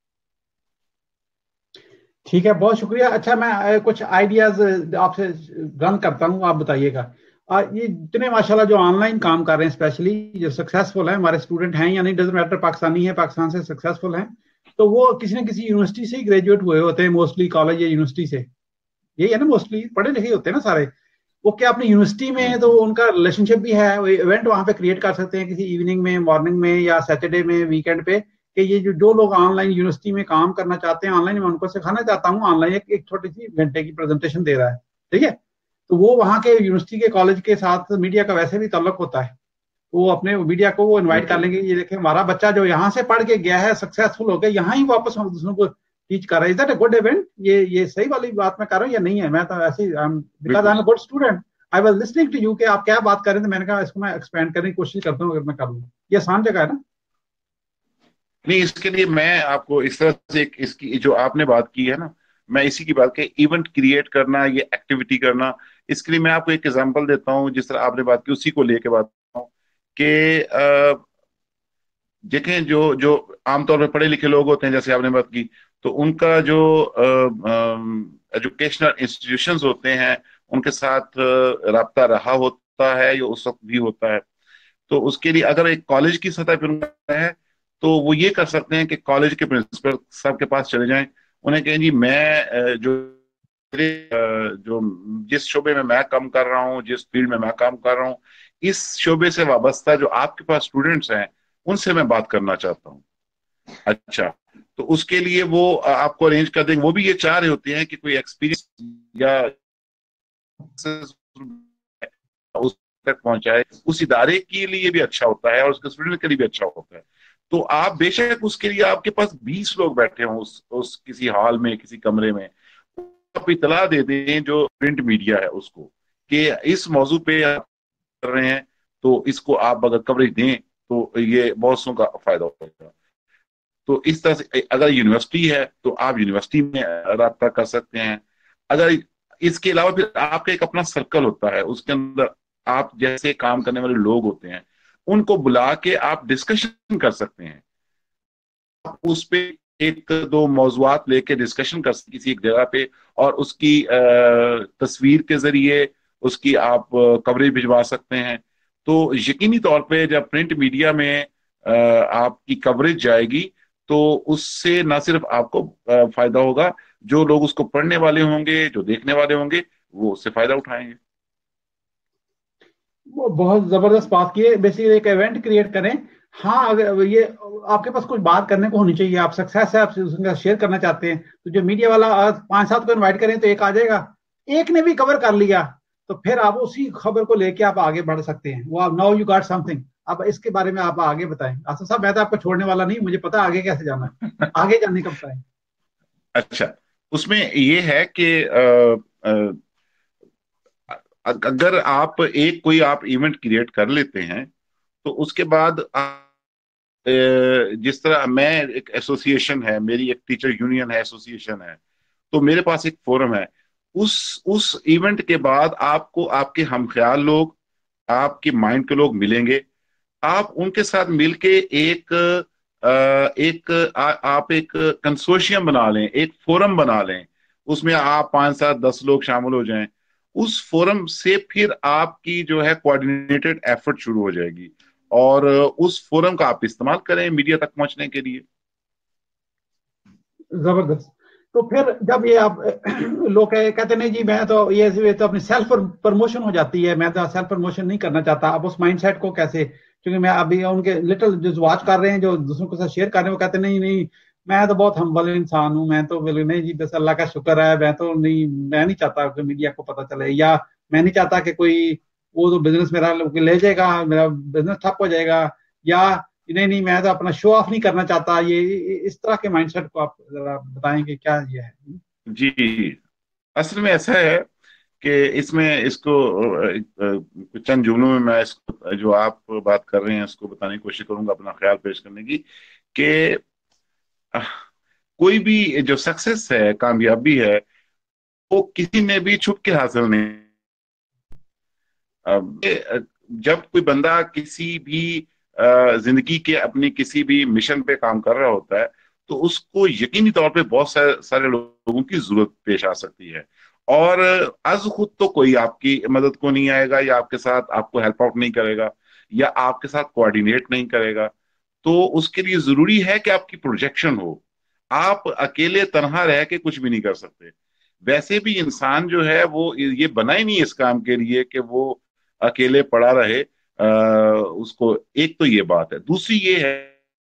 Speaker 1: ठीक है, बहुत शुक्रिया। अच्छा, मैं कुछ आइडियाज आपसे रन करता हूँ, आप बताइएगा। ये इतने माशाल्लाह जो ऑनलाइन काम कर रहे हैं, स्पेशली जो सक्सेसफुल हैं, हमारे स्टूडेंट हैं या नहीं, डजंट मैटर, पाकिस्तानी है, पाकिस्तान से सक्सेसफुल हैं, तो वो किसी न किसी यूनिवर्सिटी से ही ग्रेजुएट हुए होते हैं, मोस्टली कॉलेज या यूनिवर्सिटी से। यही है ना, मोस्टली पढ़े लिखे होते हैं ना सारे। वो क्या अपनी यूनिवर्सिटी में तो उनका रिलेशनशिप भी है, इवेंट वहां पे क्रिएट कर सकते हैं किसी इवनिंग में, मॉर्निंग में या सैटरडे में, वीकेंड पे, कि ये जो लोग ऑनलाइन यूनिवर्सिटी में काम करना चाहते हैं, ऑनलाइन मैं उनको सिखाना चाहता हूँ, ऑनलाइन एक छोटी सी घंटे की प्रेजेंटेशन दे रहा है, ठीक है। तो वो वहाँ के यूनिवर्सिटी के कॉलेज के साथ मीडिया का वैसे भी ताल्लुक होता है, वो अपने मीडिया को वो इनवाइट कर लेंगे, ये देखें हमारा बच्चा जो यहाँ से पढ़ के गया है, सक्सेसफुल हो गया, यहाँ ही वापस हम दूसरों को टीच कर रहे हैं। Is that a good event? ये सही वाली बात मैं कर रहा हूँ या नहीं है? मैं तो ऐसे because I am a good student, I was listening to you कि आप क्या बात कर रहे थे, मैंने कहा इसको मैं एक्सपेंड करने की कोशिश करता हूँ, अगर मैं कर लूँ। ये आसान जगह है ना।
Speaker 2: नहीं, इसके लिए मैं आपको इस तरह से इसकी जो आपने बात की है ना, मैं इसी की बात की, इवेंट क्रिएट करना, ये एक्टिविटी करना। इसके लिए मैं आपको एक एग्जांपल देता हूँ, जिस तरह आपने बात की उसी को लेके बात करता हूँ कि देखें जो जो आमतौर पर पढ़े लिखे लोग होते हैं, जैसे आपने बात की, तो उनका जो एजुकेशनल इंस्टीट्यूशंस होते हैं उनके साथ राब्ता रहा होता है, या उस वक्त भी होता है। तो उसके लिए अगर एक कॉलेज की सतह पर उनका है, तो वो ये कर सकते हैं कि कॉलेज के प्रिंसिपल साहब के पास चले जाएं, उन्हें कहें जी मैं जो जिस शोबे में मैं काम कर रहा हूँ, जिस फील्ड में मैं काम कर रहा हूँ, इस शोबे से वाबस्ता जो आपके पास स्टूडेंट्स हैं उनसे मैं बात करना चाहता हूँ। अच्छा, तो उसके लिए वो आपको अरेंज कर देंगे। वो भी ये चाह रहे होते हैं कि कोई एक्सपीरियंस या उस तक पहुंचाए, उस इदारे के लिए भी अच्छा होता है और उसके स्टूडेंट के लिए भी अच्छा होता है। तो आप बेशक उसके लिए आपके पास 20 लोग बैठे हों उस किसी हॉल में, किसी कमरे में, आप इतला दे दें जो प्रिंट मीडिया है उसको, कि इस मौजू पे आप कर रहे हैं, तो इसको आप अगर कवरेज दें तो ये बहुत सौ का फायदा होगा। तो इस तरह से अगर यूनिवर्सिटी है तो आप यूनिवर्सिटी में राब्ता कर सकते हैं। अगर इसके अलावा फिर आपका एक अपना सर्कल होता है, उसके अंदर आप जैसे काम करने वाले लोग होते हैं, उनको बुला के आप डिस्कशन कर सकते हैं। आप उस पे एक दो मौजुआत लेके डिस्कशन कर सकते किसी एक जगह पे, और उसकी तस्वीर के जरिए उसकी आप कवरेज भिजवा सकते हैं। तो यकीनी तौर पे जब प्रिंट मीडिया में आपकी कवरेज जाएगी, तो उससे ना सिर्फ आपको फायदा होगा, जो लोग उसको पढ़ने वाले होंगे, जो देखने वाले होंगे, वो उससे फायदा उठाएंगे।
Speaker 1: वो बहुत जबरदस्त बात की है, बेसिकली एक इवेंट क्रिएट करें। हाँ, अगर ये आपके पास कुछ बात करने को होनी चाहिए, आप सक्सेस है, आप उसका शेयर करना चाहते हैं, तो जो मीडिया वाला पांच सात को इनवाइट करें तो एक आ जाएगा, एक ने भी कवर कर लिया, तो फिर आप उसी खबर को लेके आप आगे बढ़ सकते हैं। वो आप नाउ यू गॉट समथिंग। अब इसके बारे में आप आगे बताएं आसिफ साहब, मैं तो आपको छोड़ने वाला नहीं, मुझे पता आगे कैसे जाना है, आगे जाने का बताएं।
Speaker 2: अच्छा, उसमें ये है कि अगर आप एक कोई आप इवेंट क्रिएट कर लेते हैं, तो उसके बाद जिस तरह मैं, एक एसोसिएशन है मेरी, एक टीचर यूनियन है, एसोसिएशन है, तो मेरे पास एक फोरम है। उस इवेंट के बाद आपको आपके हमख्याल लोग, आपके माइंड के लोग मिलेंगे। आप उनके साथ मिलके आप एक कंसोर्शियम बना लें, एक फोरम बना लें, उसमें आप 5 7 10 लोग शामिल हो जाएं। उस फोरम से फिर आपकी जो है कोऑर्डिनेटेड एफर्ट शुरू हो जाएगी, और उस फोरम का आप इस्तेमाल करें मीडिया तक पहुंचने के लिए।
Speaker 1: जबरदस्त। तो फिर जब ये आप लोग कहते नहीं जी मैं तो ये तो अपनी सेल्फ प्रमोशन हो जाती है, मैं तो सेल्फ प्रमोशन नहीं करना चाहता, अब उस माइंडसेट को कैसे, क्योंकि मैं अभी उनके लिटिल जो वॉच कर रहे हैं, जो दूसरों के साथ शेयर कर रहे हैं, वो कहते नहीं नहीं मैं तो बहुत हम्बल इंसान हूं, मैं तो बिल्कुल नहीं जी, बस अल्लाह का शुक्र है, मैं नहीं चाहता कि मीडिया को पता चले, या मैं नहीं चाहता कि कोई वो तो बिजनेस मेरा ले जाएगा, मेरा बिजनेस ठप हो जाएगा, या नहीं नहीं मैं तो अपना शो ऑफ नहीं करना चाहता। ये इस तरह के माइंडसेट को आप जरा बताएंगे क्या ये है।
Speaker 2: जी, असल में ऐसा है कि इसमें इसको कुछ चंद जुमलों में मैं इसको, जो आप बात कर रहे हैं, इसको बताने की कोशिश करूंगा, अपना ख्याल पेश करने की, कि अह, कोई भी जो सक्सेस है, कामयाबी है, वो किसी ने भी छुप के हासिल नहीं। जब कोई बंदा किसी भी जिंदगी के अपनी किसी भी मिशन पे काम कर रहा होता है, तो उसको यकीनी तौर पे बहुत सारे लोगों की जरूरत पेश आ सकती है। और अज खुद तो कोई आपकी मदद को नहीं आएगा, या आपके साथ आपको हेल्प आउट नहीं करेगा, या आपके साथ कोऑर्डिनेट नहीं करेगा। तो उसके लिए जरूरी है कि आपकी प्रोजेक्शन हो। आप अकेले तनहा रह के कुछ भी नहीं कर सकते। वैसे भी इंसान जो है वो ये बना ही नहीं इस काम के लिए कि वो अकेले पड़ा रहे। उसको, एक तो ये बात है, दूसरी ये है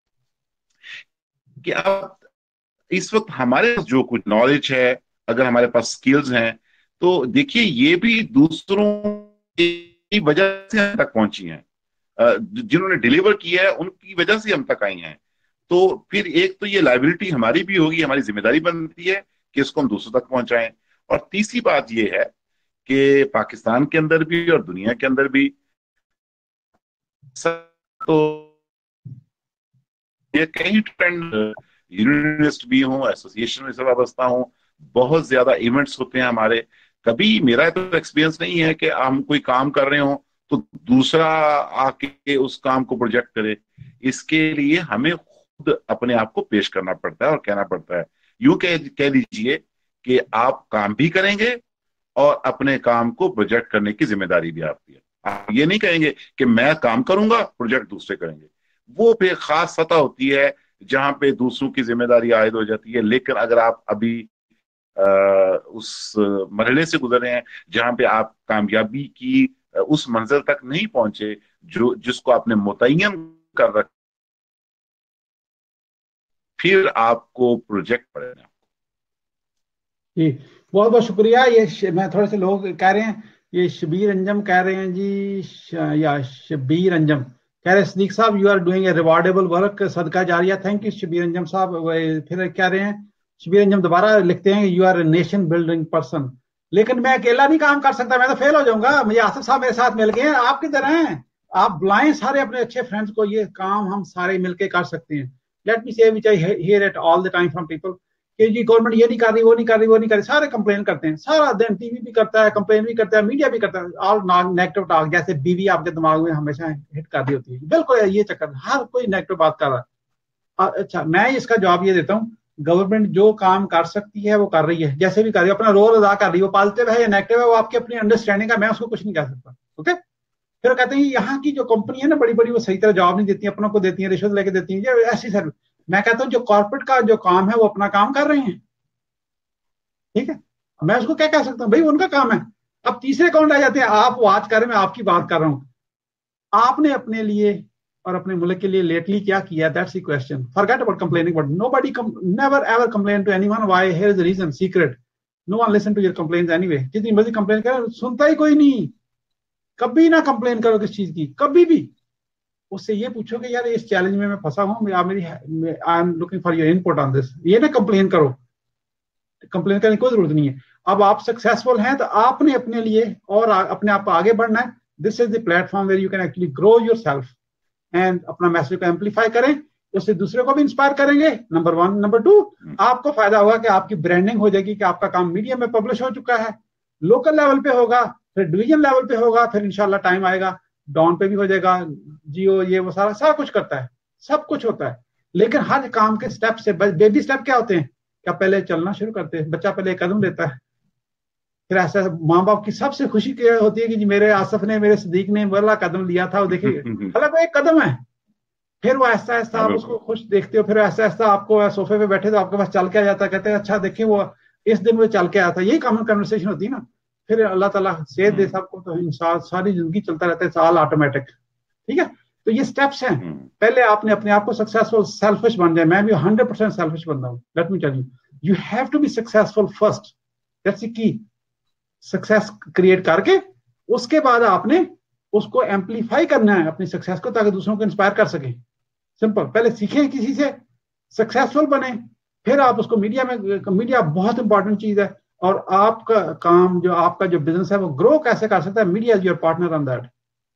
Speaker 2: कि आप इस वक्त हमारे पास जो कुछ नॉलेज है, अगर हमारे पास स्किल्स हैं, तो देखिए ये भी दूसरों की वजह से हम तक पहुंची हैं। जिन्होंने डिलीवर किया है उनकी वजह से हम तक आई हैं। तो फिर एक तो ये लाइबिलिटी हमारी भी होगी, हमारी जिम्मेदारी बनती है कि इसको हम दूसरों तक पहुंचाएं। और तीसरी बात ये है कि पाकिस्तान के अंदर भी और दुनिया के अंदर भी सब, तो ये कई ट्रेंड, यूनियनिस्ट भी हूँ, एसोसिएशन से वाबस्ता हूँ, बहुत ज्यादा इवेंट्स होते हैं हमारे। कभी मेरा तो एक्सपीरियंस नहीं है कि हम कोई काम कर रहे हो तो दूसरा आके उस काम को प्रोजेक्ट करे। इसके लिए हमें खुद अपने आप को पेश करना पड़ता है और कहना पड़ता है। यूं कह लीजिए कि आप काम भी करेंगे और अपने काम को प्रोजेक्ट करने की जिम्मेदारी भी आपकी है। आप ये नहीं कहेंगे कि मैं काम करूंगा, प्रोजेक्ट दूसरे करेंगे। वो फिर खास सतह होती है जहां पे दूसरों की जिम्मेदारी आयद हो जाती है। लेकिन अगर आप अभी उस मरहले से गुजर रहे हैं जहां पे आप कामयाबी की उस मंजिल तक नहीं पहुंचे जो जिसको आपने मुतय्यन कर रखा, फिर आपको प्रोजेक्ट पड़ेगा।
Speaker 1: जी बहुत बहुत शुक्रिया। मैं थोड़े से लोग कह रहे हैं, ये शबीर अंजम कह रहे हैं जी, या शबीर अंजम कह रहे हैं सदीक साहब you are doing a rewardable work, सदका जारिया। थैंक यू शबीर अंजम साहब। फिर कह रहे हैं शबीर अंजम दोबारा लिखते हैं you are a nation building person. लेकिन मैं अकेला नहीं काम कर सकता, मैं तो फेल हो जाऊंगा। मुझे आसिफ साहब मेरे साथ मिल गए हैं, आप किधर हैं? आप बुलाएं सारे अपने अच्छे फ्रेंड्स को, ये काम हम सारे मिलके कर सकते हैं। Let me say which I hear it all the time from people कि जी गवर्नमेंट ये नहीं कर रही, वो नहीं कर रही, वो नहीं कर रही, सारे कंप्लेन करते हैं सारा दिन। टीवी भी करता है, कंप्लेन भी करता है, मीडिया भी करता है, ऑल नेगेटिव टॉक, जैसे बीवी आपके दिमाग में हमेशा हिट कर रही होती है। बिल्कुल ये चक्कर, हर कोई नेगेटिव बात कर रहा है। अच्छा मैं इसका जवाब ये देता हूँ, गवर्नमेंट जो काम कर सकती है वो कर रही है, जैसे भी कर रही है, अपना रोल अदा कर रही है। वो पॉजिटिव है या नेगेटिव है वो आपकी अपनी अंडरस्टैंडिंग है, मैं उसको कुछ नहीं कह सकता। ओके। फिर कहते हैं यहाँ की जो कंपनी है ना बड़ी बड़ी, वो सही तरह जवाब नहीं देती, अपनों को देती है, रिश्वत लेके देती है, ये ऐसी सर्विस। मैं कहता हूँ जो कॉर्पोरेट का जो काम है वो अपना काम कर रहे हैं, ठीक है, मैं उसको क्या कह सकता हूँ, भाई उनका काम है। अब तीसरे कौन रह जाते हैं? आप बात कर रहे हैं, मैं आपकी बात कर रहा हूँ। आपने अपने लिए और अपने मुल्क के लिए लेटली क्या किया? That's the question. Forget about complaining, but nobody never ever complain to anyone. Why? Here is the reason, secret. No one listen to your complaints anyway. जितनी मर्जी कंप्लेन करे, सुनता ही कोई नहीं। कभी ना कंप्लेन करो किस चीज की, कभी भी। उससे ये पूछो कि यार इस चैलेंज में मैं फंसा हूँ, I am looking for your input on this. ये ना कंप्लेन करो, कंप्लेन करने की कोई जरूरत नहीं है। अब आप सक्सेसफुल हैं तो आपने अपने लिए और अपने आप को आगे बढ़ना है। This is the platform where you can actually grow yourself and अपना मैसेज को एम्पलीफाई करें, उससे दूसरे को भी इंस्पायर करेंगे, नंबर वन। नंबर टू, आपको फायदा होगा कि आपकी ब्रांडिंग हो जाएगी, कि आपका काम मीडिया में पब्लिश हो चुका है, लोकल लेवल पे होगा, फिर डिवीजन लेवल पे होगा, फिर इंशाल्लाह टाइम आएगा डॉन पे भी हो जाएगा, जियो, ये वो सारा कुछ करता है, सब कुछ होता है। लेकिन हर काम के स्टेप से, बेबी स्टेप क्या होते हैं? क्या पहले चलना शुरू करते हैं, बच्चा पहले एक कदम लेता है, फिर ऐसा माँ बाप की सबसे खुशी क्या होती है कि जी मेरे आसिफ ने, मेरे सदीक ने बड़ा कदम लिया था, वो देखिए हालांकि वो एक कदम है। फिर वो ऐसा ऐसा आप उसको खुश देखते हो, फिर ऐसा ऐसा आपको सोफे पे बैठे तो आपके पास चल के आ जाता है, कहते हैं अच्छा देखिए वो इस दिन वो चल के आया था। यही कॉमन कन्वर्सेशन होती है ना। फिर अल्लाह ताला सेहत दे सबको, तो इंसान सारी जिंदगी चलता रहता है, ऑल ऑटोमेटिक। ठीक है, तो ये स्टेप्स हैं। पहले आपने अपने आप को सक्सेसफुल, सेल्फिश बन जाए। मैं भी 100% सेल्फिश बंदा हूँ, let me tell you, you have to be successful first, that's the key. Success create करके उसके बाद आपने उसको एम्पलीफाई करना है अपनी सक्सेस को, ताकि दूसरों को इंस्पायर कर सके। सिंपल, पहले सीखें किसी से, सक्सेसफुल बने, फिर आप उसको मीडिया में, मीडिया बहुत इंपॉर्टेंट चीज है। और आपका काम, जो आपका जो बिजनेस है वो ग्रो कैसे कर सकता है, media is your partner on that.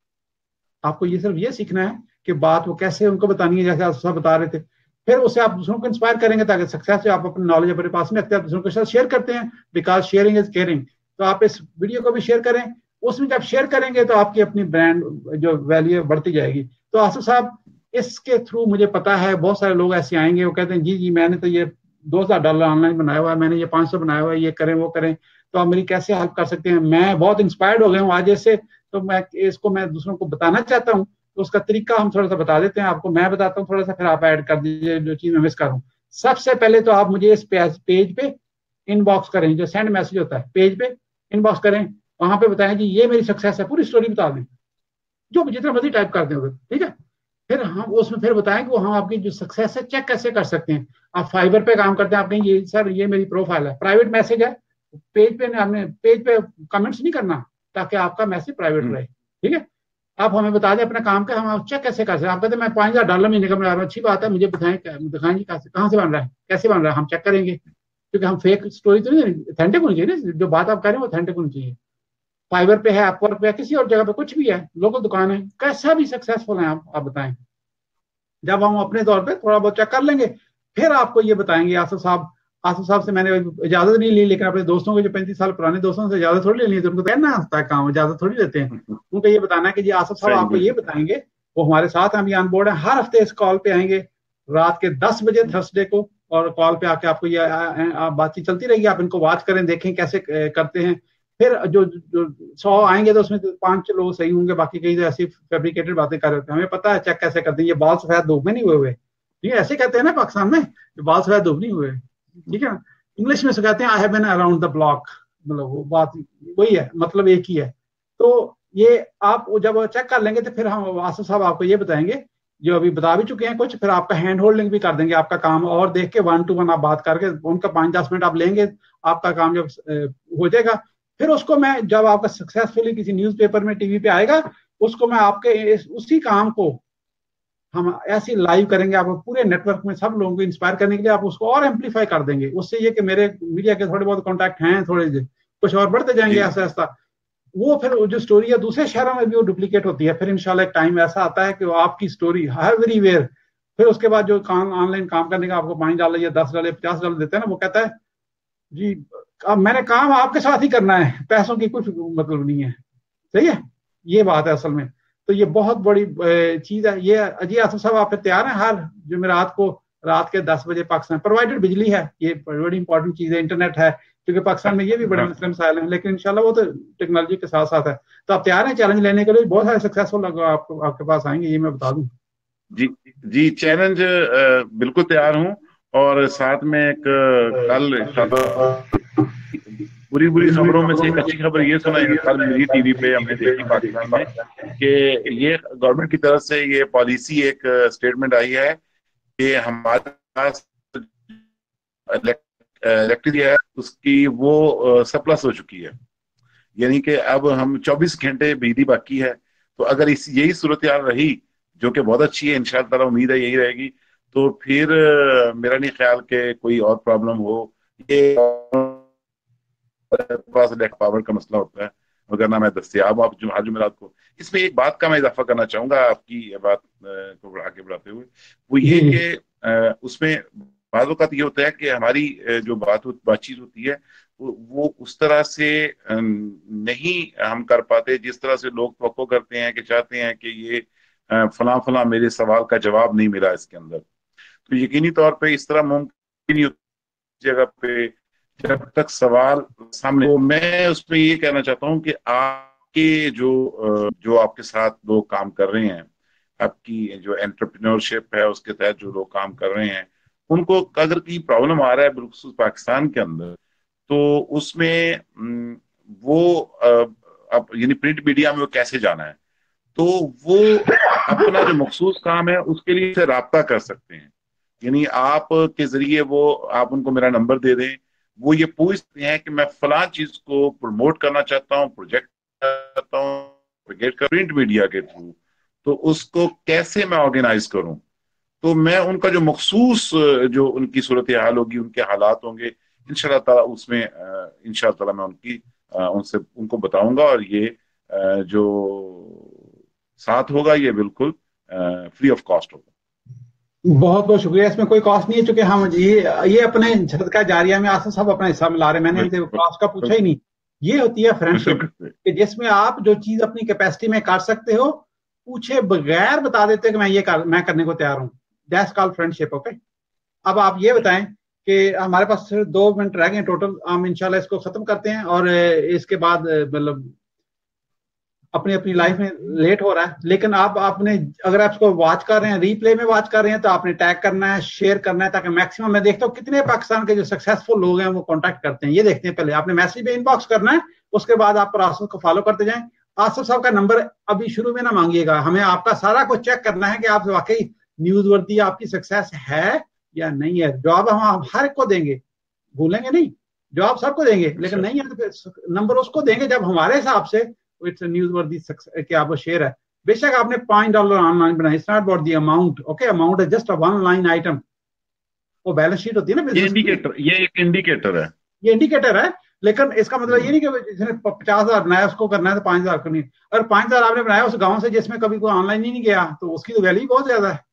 Speaker 1: आपको ये सिर्फ ये सीखना है कि बात वो कैसे उनको बतानी है, जैसे आप सब बता रहे थे। फिर उससे आप दूसरों को इंस्पायर करेंगे, ताकि सक्सेस जो आप अपनी नॉलेज अपने पास में रखते हैं, आप दूसरों के साथ शेयर करते हैं, बिकॉज शेयरिंग इज केयरिंग। तो आप इस वीडियो को भी शेयर करें, उसमें जब शेयर करेंगे तो आपकी अपनी ब्रांड जो वैल्यू बढ़ती जाएगी। तो आसिफ साहब, इसके थ्रू मुझे पता है बहुत सारे लोग ऐसे आएंगे, वो कहते हैं जी जी मैंने तो ये $2000 ऑनलाइन बनाया हुआ है, मैंने ये 500 बनाया हुआ है, ये करें वो करें, तो आप मेरी कैसे हेल्प कर सकते हैं? मैं बहुत इंस्पायर्ड हो गया हूँ आज इससे, तो मैं इसको मैं दूसरों को बताना चाहता हूँ। तो उसका तरीका हम थोड़ा सा बता देते हैं आपको, मैं बताता हूँ थोड़ा सा, फिर आप ऐड कर दीजिए जो चीज मैं मिस कर रहा हूँ। सबसे पहले तो आप मुझे इस पेज पे इनबॉक्स करें, जो सेंड मैसेज होता है पेज पे इनबॉक्स करें, वहां पे बताएं जी ये मेरी सक्सेस है, पूरी स्टोरी बता दें, जो जितना मर्जी टाइप कर दें उधर, ठीक है। फिर हम उसमें फिर बताएं कि वो हम आपकी जो सक्सेस है चेक कैसे कर सकते हैं। आप फाइबर पे काम करते हैं, आप कहें ये सर ये मेरी प्रोफाइल है, प्राइवेट मैसेज है, पेज पे हमने पेज पे कमेंट्स नहीं करना, ताकि आपका मैसेज प्राइवेट रहे, ठीक है। आप हमें बता दें अपने काम का, हम चेक कैसे कर सकते हैं। आप कहते हैं मैं $5000 महीने का बना रहा हूँ, अच्छी बात है, मुझे दिखाएं जी कहाँ से बन रहा है, कैसे बन रहा है, हम चेक करेंगे, क्योंकि हम फेक स्टोरी तो नहीं, ऑथेंटिक होनी चाहिए ना, जो बात आप कह रहे हैं वो ऑथेंटिक होनी चाहिए। फाइबर पे है, अपवर्क पे है, किसी और जगह पे कुछ भी है, लोकल दुकान है, कैसा भी सक्सेसफुल है आप बताएं। जब हम अपने तौर पे थोड़ा बहुत चेक कर लेंगे, फिर आपको ये बताएंगे। आसिफ साहब से मैंने इजाजत नहीं ली, लेकिन अपने दोस्तों को, जो 35 साल पुराने दोस्तों से इजाजत थोड़ी लेनी है, तो उनको कहना होता है काम, इजाजत थोड़ी लेते हैं। उनको ये बताना है कि जी आसिफ साहब आपको ये बताएंगे, वो हमारे साथ हम ये ऑन बोर्ड है, हर हफ्ते इस कॉल पे आएंगे रात के 10 बजे थर्सडे को, और कॉल पे आके आपको ये बातचीत चलती रहेगी, आप इनको वॉच करें, देखें कैसे करते हैं। फिर जो 100 आएंगे तो उसमें 5 लोग सही होंगे, बाकी कई तो ऐसी फैब्रिकेटेड बातें कर रहे हैं। हमें पता है चेक कैसे करते हैं, ये बाल सफेद धूप में नहीं हुए हुए, ये ऐसे कहते हैं ना पाकिस्तान में, बाल सफेद धूप नहीं हुए, ठीक है। इंग्लिश में से कहते हैं I have been around the block, मतलब वो बात वही है, मतलब एक ही है। तो ये आप जब चेक कर लेंगे तो फिर हम आसिफ साहब आपको ये बताएंगे जो अभी बता भी चुके हैं कुछ, फिर आपका हैंड होल्डिंग भी कर देंगे, आपका काम और देख के 1 to 1 आप बात करके उनका 5-10 मिनट आप लेंगे, आपका काम जब हो जाएगा, फिर उसको मैं जब आपका सक्सेसफुली किसी न्यूज़पेपर में टीवी पे आएगा, उसको मैं आपके उसी काम को हम ऐसे लाइव करेंगे, आपको पूरे नेटवर्क में सब लोगों को इंस्पायर करने के लिए आप उसको और एम्पलीफाई कर देंगे। उससे ये कि मेरे मीडिया के थोड़े बहुत कॉन्टैक्ट हैं, थोड़े कुछ और बढ़ते जाएंगे
Speaker 2: जी
Speaker 1: ऐसा ऐसा। वो फिर जो स्टोरी है दूसरे शहरों में भी वो डुप्लीकेट होती है, फिर इंशाल्लाह एक टाइम ऐसा आता है कि वो आपकी स्टोरी एवरीवेयर। फिर उसके बाद जो काम ऑनलाइन काम करने का आपको $5 या $10 $50 देते हैं ना, वो कहता है जी अब मैंने काम आपके साथ ही करना है, पैसों की कुछ मतलब नहीं है। सही है, ये बात है असल में। तो ये बहुत बड़ी चीज है ये। अजी आसिफ साहब आप तैयार हैं हर जुमेरात को रात के 10 बजे पाकिस्तान, प्रोवाइडेड बिजली है, ये बड़ी इंपॉर्टेंट चीज है, इंटरनेट है, क्योंकि पाकिस्तान में ये भी बड़े
Speaker 2: हाँ
Speaker 1: मसले मसाइल हैं, लेकिन इंशाल्लाह वो तो टेक्नोलॉजी के साथ साथ है। तो आप तैयार हैं चैलेंज लेने के लिए? बहुत सारे सक्सेसफुल आपको आपके पास आएंगे, ये मैं बता दूं।
Speaker 2: जी जी, चैलेंज बिल्कुल तैयार हूँ। और साथ में एक कल इंशाल्लाह बुरी बुरी खबरों में से एक अच्छी खबर ये सुनाई, कल मिली टीवी पे हमने देखी पाकिस्तान में, कि ये गवर्नमेंट की तरफ से ये पॉलिसी एक स्टेटमेंट आई है कि हमारे पास इलेक्ट्रिसिटी है उसकी वो सरप्लस हो चुकी है। यानी कि अब हम 24 घंटे बिजली बाकी है। तो अगर इस यही सूरत हाल रही, जो कि बहुत अच्छी है, इंशाअल्लाह ताला उम्मीद है यही रहेगी, तो फिर मेरा नहीं ख्याल कि कोई और प्रॉब्लम हो। ये थोड़ा सा पावर का मसला होता है, अगर ना मैं दस्तियाब आप जो हर जुमेरात को। इसमें एक बात का मैं इजाफा करना चाहूंगा आपकी ये बात को आगे बढ़ाते हुए, वो
Speaker 1: जी
Speaker 2: ये
Speaker 1: जी
Speaker 2: कि उसमें बात वक़्त ये होता है कि हमारी जो बातचीत होती है वो उस तरह से नहीं हम कर पाते जिस तरह से लोग तवक्को करते हैं, कि चाहते हैं कि ये फलां फलां मेरे सवाल का जवाब नहीं मिला इसके अंदर। तो यकीनी तौर पे इस तरह मुमकिन नहीं होती जगह पे जब तक सवाल सामने। तो मैं उसमें ये कहना चाहता हूँ कि आपके जो आपके साथ लोग काम कर रहे हैं, आपकी जो एंटरप्रेन्योरशिप है उसके तहत जो लोग काम कर रहे हैं, उनको अगर कोई प्रॉब्लम आ रहा है बिलखुसूस पाकिस्तान के अंदर, तो उसमें वो अब यानी प्रिंट मीडिया में वो कैसे जाना है, तो वो अपना जो मखसूस काम है उसके लिए से राब्ता कर सकते हैं। यानी आप के जरिए वो आप उनको मेरा नंबर दे दें, वो ये पूछते हैं कि मैं फलां चीज को प्रमोट करना चाहता हूँ, प्रोजेक्ट चाहता हूँ प्रिंट मीडिया के थ्रू, तो उसको कैसे मैं ऑर्गेनाइज करूं। तो मैं उनका जो मखसूस जो उनकी सूरत हाल होगी, उनके हालात होंगे, इंशाल्लाह ताला उसमें इंशाल्लाह ताला मैं उनकी उनसे उनको बताऊंगा, और ये जो साथ होगा ये बिल्कुल फ्री ऑफ कॉस्ट होगा।
Speaker 1: बहुत बहुत शुक्रिया, इसमें कोई कॉस्ट नहीं है, चूंकि हम ये अपने सदका जारिया में आसिफ साहब अपना हिस्सा मिला रहे हैं, मैंने इनसे
Speaker 2: बिल्कुल
Speaker 1: कॉस्ट का पूछा ही नहीं। ये होती है फ्रेंडशिप,
Speaker 2: बिल्कुल
Speaker 1: कि जिसमें आप जो चीज अपनी कैपेसिटी में कर सकते हो, पूछे बगैर बता देते हो कि मैं करने को तैयार हूँ। That's called friendship. ओके, अब आप ये बताएं कि हमारे पास सिर्फ 2 मिनट रह गए टोटल, हम इंशाल्लाह इसको खत्म करते हैं, और इसके बाद मतलब अपनी अपनी लाइफ में लेट हो रहा है, लेकिन आप आपने अगर आप इसको वॉच कर रहे हैं, रीप्ले में वॉच कर रहे हैं, तो आपने टैग करना है, शेयर करना है, ताकि मैक्सिमम मैं देखता हूँ कितने पाकिस्तान के जो सक्सेसफुल लोग हैं वो कॉन्टैक्ट करते हैं, ये देखते हैं। पहले आपने मैसेज में इनबॉक्स करना है, उसके बाद आप प्रोसेस को फॉलो करते जाएं। आसिफ साहब का नंबर अभी शुरू में ना मांगिएगा, हमें आपका सारा कुछ चेक करना है कि आप वाकई न्यूज वर्दी आपकी सक्सेस है या नहीं है। जवाब हम हर एक को देंगे, भूलेंगे नहीं, जवाब सबको देंगे, लेकिन
Speaker 2: अच्छा
Speaker 1: नहीं है तो फिर नंबर उसको देंगे जब हमारे हिसाब से इट्स न्यूज वर्दी कि आप वो शेयर है। बेशक आपने $5 ऑनलाइन बनाए, it's not about the amount. Okay, amount है just a one line item, वो बैलेंस शीट होती है ना
Speaker 2: ये
Speaker 1: बिजनेस की,
Speaker 2: इंडिकेटर, ये एक इंडिकेटर है।
Speaker 1: ये इंडिकेटर है। लेकिन इसका मतलब ये
Speaker 2: हम्म,
Speaker 1: नहीं कि जिसने 50,000 बनाया उसको करना है तो 5,000 को नहीं। अगर 5,000 आपने बनाया उस गांव से जिसमें कभी कोई ऑनलाइन ही नहीं गया, तो उसकी तो वैल्यू बहुत ज्यादा है।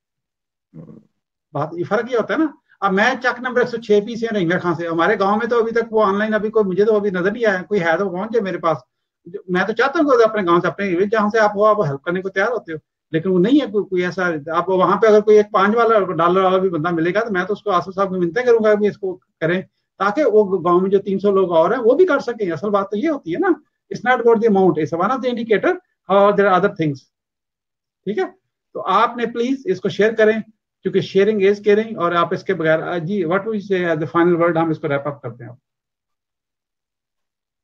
Speaker 1: बात ये फर्क ये होता है ना। अब मैं चक नंबर 106 पी से रहींगा खां से, हमारे गांव में तो अभी तक वो ऑनलाइन अभी कोई मुझे तो अभी नजर नहीं आया, कोई है तो पहुंच जाए मेरे पास। मैं तो चाहता हूँ कि अपने गांव से अपने जहां से आप हो आप हेल्प करने को तैयार होते हो, लेकिन वो नहीं है कोई ऐसा। आप वहां पे अगर कोई एक $5 वाला भी बंदा मिलेगा, तो मैं तो उसको आसिफ साहब को विनती करूंगा कि इसको करें, ताकि वो गांव में जो 300 लोग और हैं वो भी कर सकें। असल बात तो ये होती है ना, it's not about the amount, it's one of the indicator, और देयर आर अदर थिंग्स। ठीक है, तो आपने प्लीज इसको शेयर करें, क्योंकि शेयरिंग इज केयरिंग। और आप इसके बगैर जी what we say as the final word, हम इसको रैप अप करते हैं।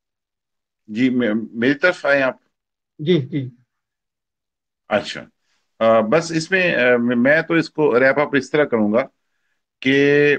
Speaker 2: जी मेरी तरफ आए आप।
Speaker 1: जी जी।
Speaker 2: अच्छा, بس اس میں میں تو اس کو ریپ اپ اس طرح کروں گا کہ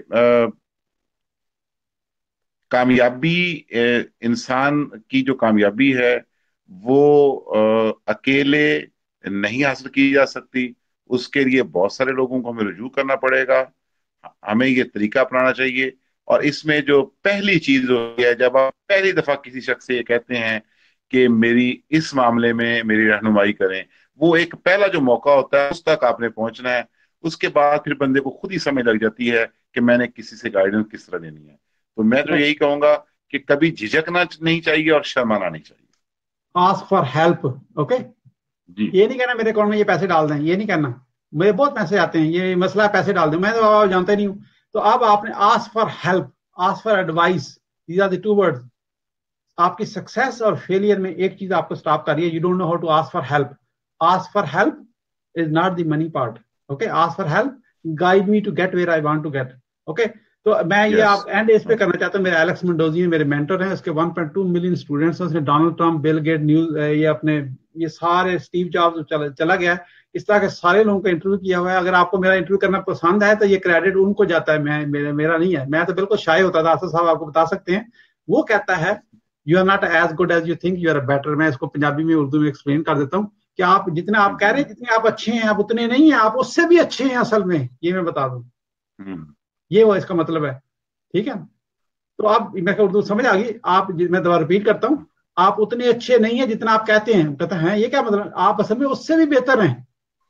Speaker 2: کامیابی انسان کی جو کامیابی ہے وہ اکیلے نہیں حاصل کی جا سکتی. اس کے لیے بہت سارے لوگوں کو ہمیں رجوع کرنا پڑے گا. ہمیں یہ طریقہ اپنانا چاہیے. اور اس میں جو پہلی چیز ہوتی ہے جب آپ پہلی دفعہ کسی شخص سے یہ کہتے ہیں کہ میری اس معاملے میں میری رہنمائی کریں، وہ ایک پہلا جو موقع ہوتا ہے اس تک آپ نے پہنچنا ہے. اس کے بعد پھر بندے کو خود ہی سمجھ لگ جاتی ہے کہ میں نے کسی سے گائیڈنس کس طرح لینی ہے. تو میں تو یہی کہوں گا کہ کبھی جھجکنا نہیں چاہیے اور شرمانا نہیں چاہیے.
Speaker 1: Ask for help. اوکے،
Speaker 2: جی
Speaker 1: یہ نہیں کہنا میرے اکاؤنٹ میں یہ پیسے ڈال دیں، یہ نہیں کرنا. میرے بہت پیسے آتے ہیں، یہ مسئلہ ہے پیسے ڈال دیں، میں تو جانتا ہی نہیں ہوں. تو اب آپ نے ask for help, ask for advice, these are the two word. آپ کی سکسیس اور فیلئر میں ایک چیز آپ کو سٹاپ کر رہی ہے، you don't know how to ask for help. Ask for help is not the money part. Okay, ask for help guide me to get where I want to get. Okay, تو میں یہ
Speaker 2: یس
Speaker 1: آپ and اس پہ کرنا چاہتا ہوں. میرے Alex منڈوزی میرے مینٹر ہیں، اس کے 1.2 ملین اسٹوڈنٹس ہیں. اس نے Donald Trump, Bill Gates, news, یہ اپنے یہ سارے اسٹیو جابز چلا گیا ہے. اس طرح کے سارے لوگوں کا انٹرویو کیا ہوا ہے. اگر آپ کو میرا انٹرویو کرنا پسند ہے تو یہ کریڈٹ ان کو جاتا ہے، میرا نہیں ہے. میں تو بالکل شائع ہوتا تھا. آصف صاحب آپ کو بتا سکتے ہیں. وہ کہتا ہے you are not as good as you think, you are better. میں اس کو پنجابی میں اردو میں ایکسپلین کر دیتا ہوں کہ آپ جتنے آپ کہہ رہے ہیں جتنے آپ اچھے ہیں آپ اتنے نہیں ہیں، آپ اس سے بھی اچھے ہیں اصل میں. یہ میں بتا دوں، یہ وہ اس کا مطلب ہے. ٹھیک ہے، تو آپ میں اردو سمجھ آ گئی. آپ میں دوبارہ ریپیٹ کرتا ہوں، آپ اتنے اچھے نہیں ہیں جتنا آپ کہتے ہیں. کہتے ہیں یہ کیا مطلب، آپ اصل میں اس سے بھی بہتر ہیں.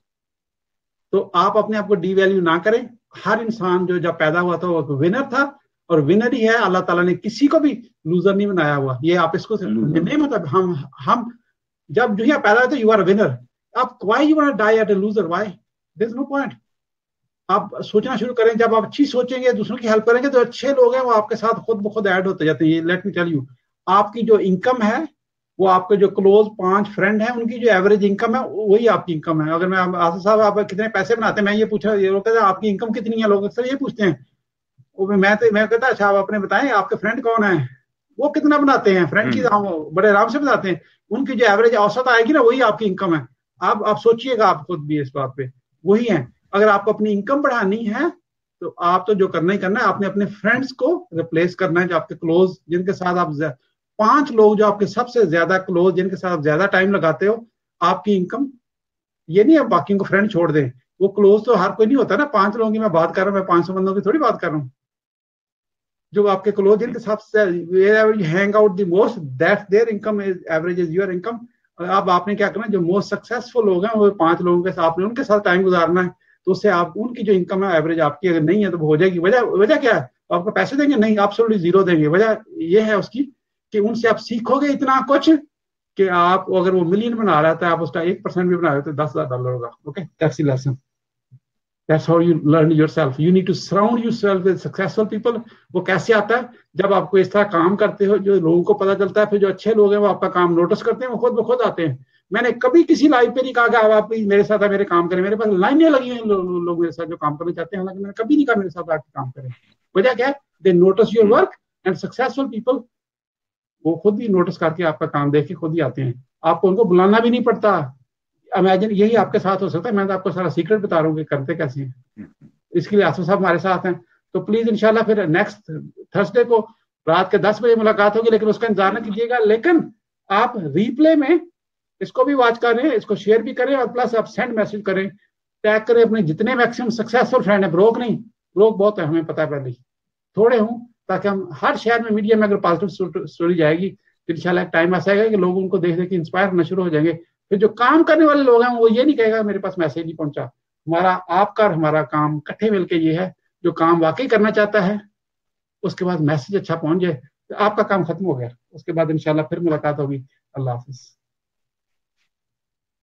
Speaker 1: تو آپ اپنے آپ کو ڈی ویلیو نہ کریں. ہر انسان جو جب پیدا ہوا تھا وہ ونر تھا، اور ونر ہی ہے. اللہ تعالیٰ نے کسی کو بھی لوزر نہیں بنایا ہوا. یہ آپ اس کو نہیں، مطلب ہم جب دنیا پیدا ہوتے یو آر ونر. آپ why you want die at a loser, why? There is no point. آپ سوچنا شروع کریں. جب آپ اچھی سوچیں گے، دوسروں کی ہیلپ کریں گے، تو اچھے لوگ ہیں وہ آپ کے ساتھ خود بخود ایڈ ہوتے جاتے ہیں. لیٹ می ٹیل یو، آپ کی جو انکم ہے وہ آپ کے جو کلوز 5 فرینڈ ہیں ان کی جو ایوریج انکم ہے وہی آپ کی انکم ہے. اگر میں آصف صاحب آپ کتنے پیسے بناتے ہیں، میں یہ پوچھا، یہ لوگ کہتے ہیں آپ کی انکم کتنی ہے، لوگ اکثر یہ پوچھتے ہیں. میں کہتا اچھا آپ اپنے بتائیں آپ کے فرینڈ کون ہیں، وہ کتنا بناتے ہیں. فرینڈ کی بڑے آرام سے بتاتے ہیں. ان کی جو ایوریج اوسط آئے گی نا وہی آپ کی انکم ہے. آپ سوچئے گا، آپ خود بھی اس بات پہ وہی ہیں. اگر آپ کو اپنی انکم بڑھانی ہے تو آپ تو جو کرنا ہی کرنا ہے، آپ نے اپنے فرینڈس کو ریپلیس کرنا ہے. جو آپ کے کلوز، جن کے ساتھ آپ 5 لوگ جو آپ کے سب سے زیادہ کلوز، جن کے ساتھ آپ زیادہ ٹائم لگاتے ہو، آپ کی انکم. یہ نہیں آپ باقیوں کو فرینڈ چھوڑ دیں. وہ کلوز تو ہر کوئی نہیں ہوتا نا. 5 لوگوں کی میں بات کر رہا ہوں، میں 500 بندوں کی تھوڑی بات کر رہا ہوں. جو آپ کے کلوز، جن کے ساتھ hang out the most, that their income is average is your income. اب آپ نے کیا کرنا، جو موسٹ سکسیسفل لوگ ہیں وہ 5 لوگوں کے ساتھ، ان کے ساتھ ٹائم گزارنا ہے. تو اس سے آپ ان کی جو انکم ہے ایوریج آپ کی اگر نہیں ہے تو وہ ہو جائے گی. وجہ کیا ہے؟ آپ کو پیسے دیں گے؟ نہیں، ایبسولوٹلی زیرو دیں گے. وجہ یہ ہے اس کی کہ ان سے آپ سیکھو گے اتنا کچھ کہ آپ اگر وہ ملین بنا رہا تھا، آپ اس کا 1% بھی بنا رہے تو $10,000 ہوگا. Okay, that's the lesson. That's how you learn yourself. You need to surround yourself with successful people. وہ کیسے آتا ہے؟ جب آپ کو اس طرح کام کرتے ہو جو لوگوں کو پتا چلتا ہے، پھر جو اچھے لوگ ہیں وہ آپ کا کام نوٹس کرتے ہیں، وہ خود بخود آتے ہیں. میں نے کبھی کسی لائف پہ نہیں کہا کہ آپ میرے ساتھ میرے کام کریں. میرے پاس لائنیں لگی ہیں لوگ میرے ساتھ جو کام کرنا چاہتے ہیں، حالانکہ میں نے کبھی نہیں کہا میرے ساتھ آ کے کام کریں. وجہ کیا ہے؟ They notice your work. And successful people وہ خود ہی نوٹس کر کے آپ کا کام دیکھ کے خود ہی آتے ہیں. آپ کو ان کو بلانا بھی نہیں پڑتا. امیجن یہی آپ کے ساتھ ہو سکتا ہے. میں تو آپ کو سارا سیکرٹ بتا رہا ہوں کہ کرتے کیسے ہیں. اس کے لیے آصف صاحب ہمارے ساتھ ہیں. تو پلیز انشاءاللہ پھر نیکسٹ تھرسڈے کو رات کے 10 بجے ملاقات ہوگی، لیکن اس کا انتظار نہ کیجیے گا. لیکن آپ ریپلے میں اس کو بھی واچ کریں، اس کو شیئر بھی کریں، اور پلس آپ سینڈ میسج کریں، ٹیگ کریں اپنے جتنے میکسیمم سکسیسفل فرینڈ ہیں. بروک نہیں، بروک بہت ہے، ہمیں پتا ہے پہلے ہی، تھوڑے ہوں، تاکہ ہم ہر شہر میں میڈیا میں اگر پازیٹیو اسٹوری جائے گی تو انشاءاللہ ایک ٹائم ایسا آئے گا کہ لوگ ان کو دیکھ دیکھ کے انسپائر ہونا شروع ہو جائیں گے. پھر جو کام کرنے والے لوگ ہیں وہ یہ نہیں کہے گا میرے پاس میسج نہیں پہنچا. ہمارا آپ کا اور ہمارا کام اکٹھے مل کے یہ ہے، جو کام واقعی کرنا چاہتا ہے اس کے بعد میسج اچھا پہنچ جائے تو آپ کا کام ختم ہو گیا. اس کے بعد انشاءاللہ پھر ملاقات ہوگی. اللہ حافظ.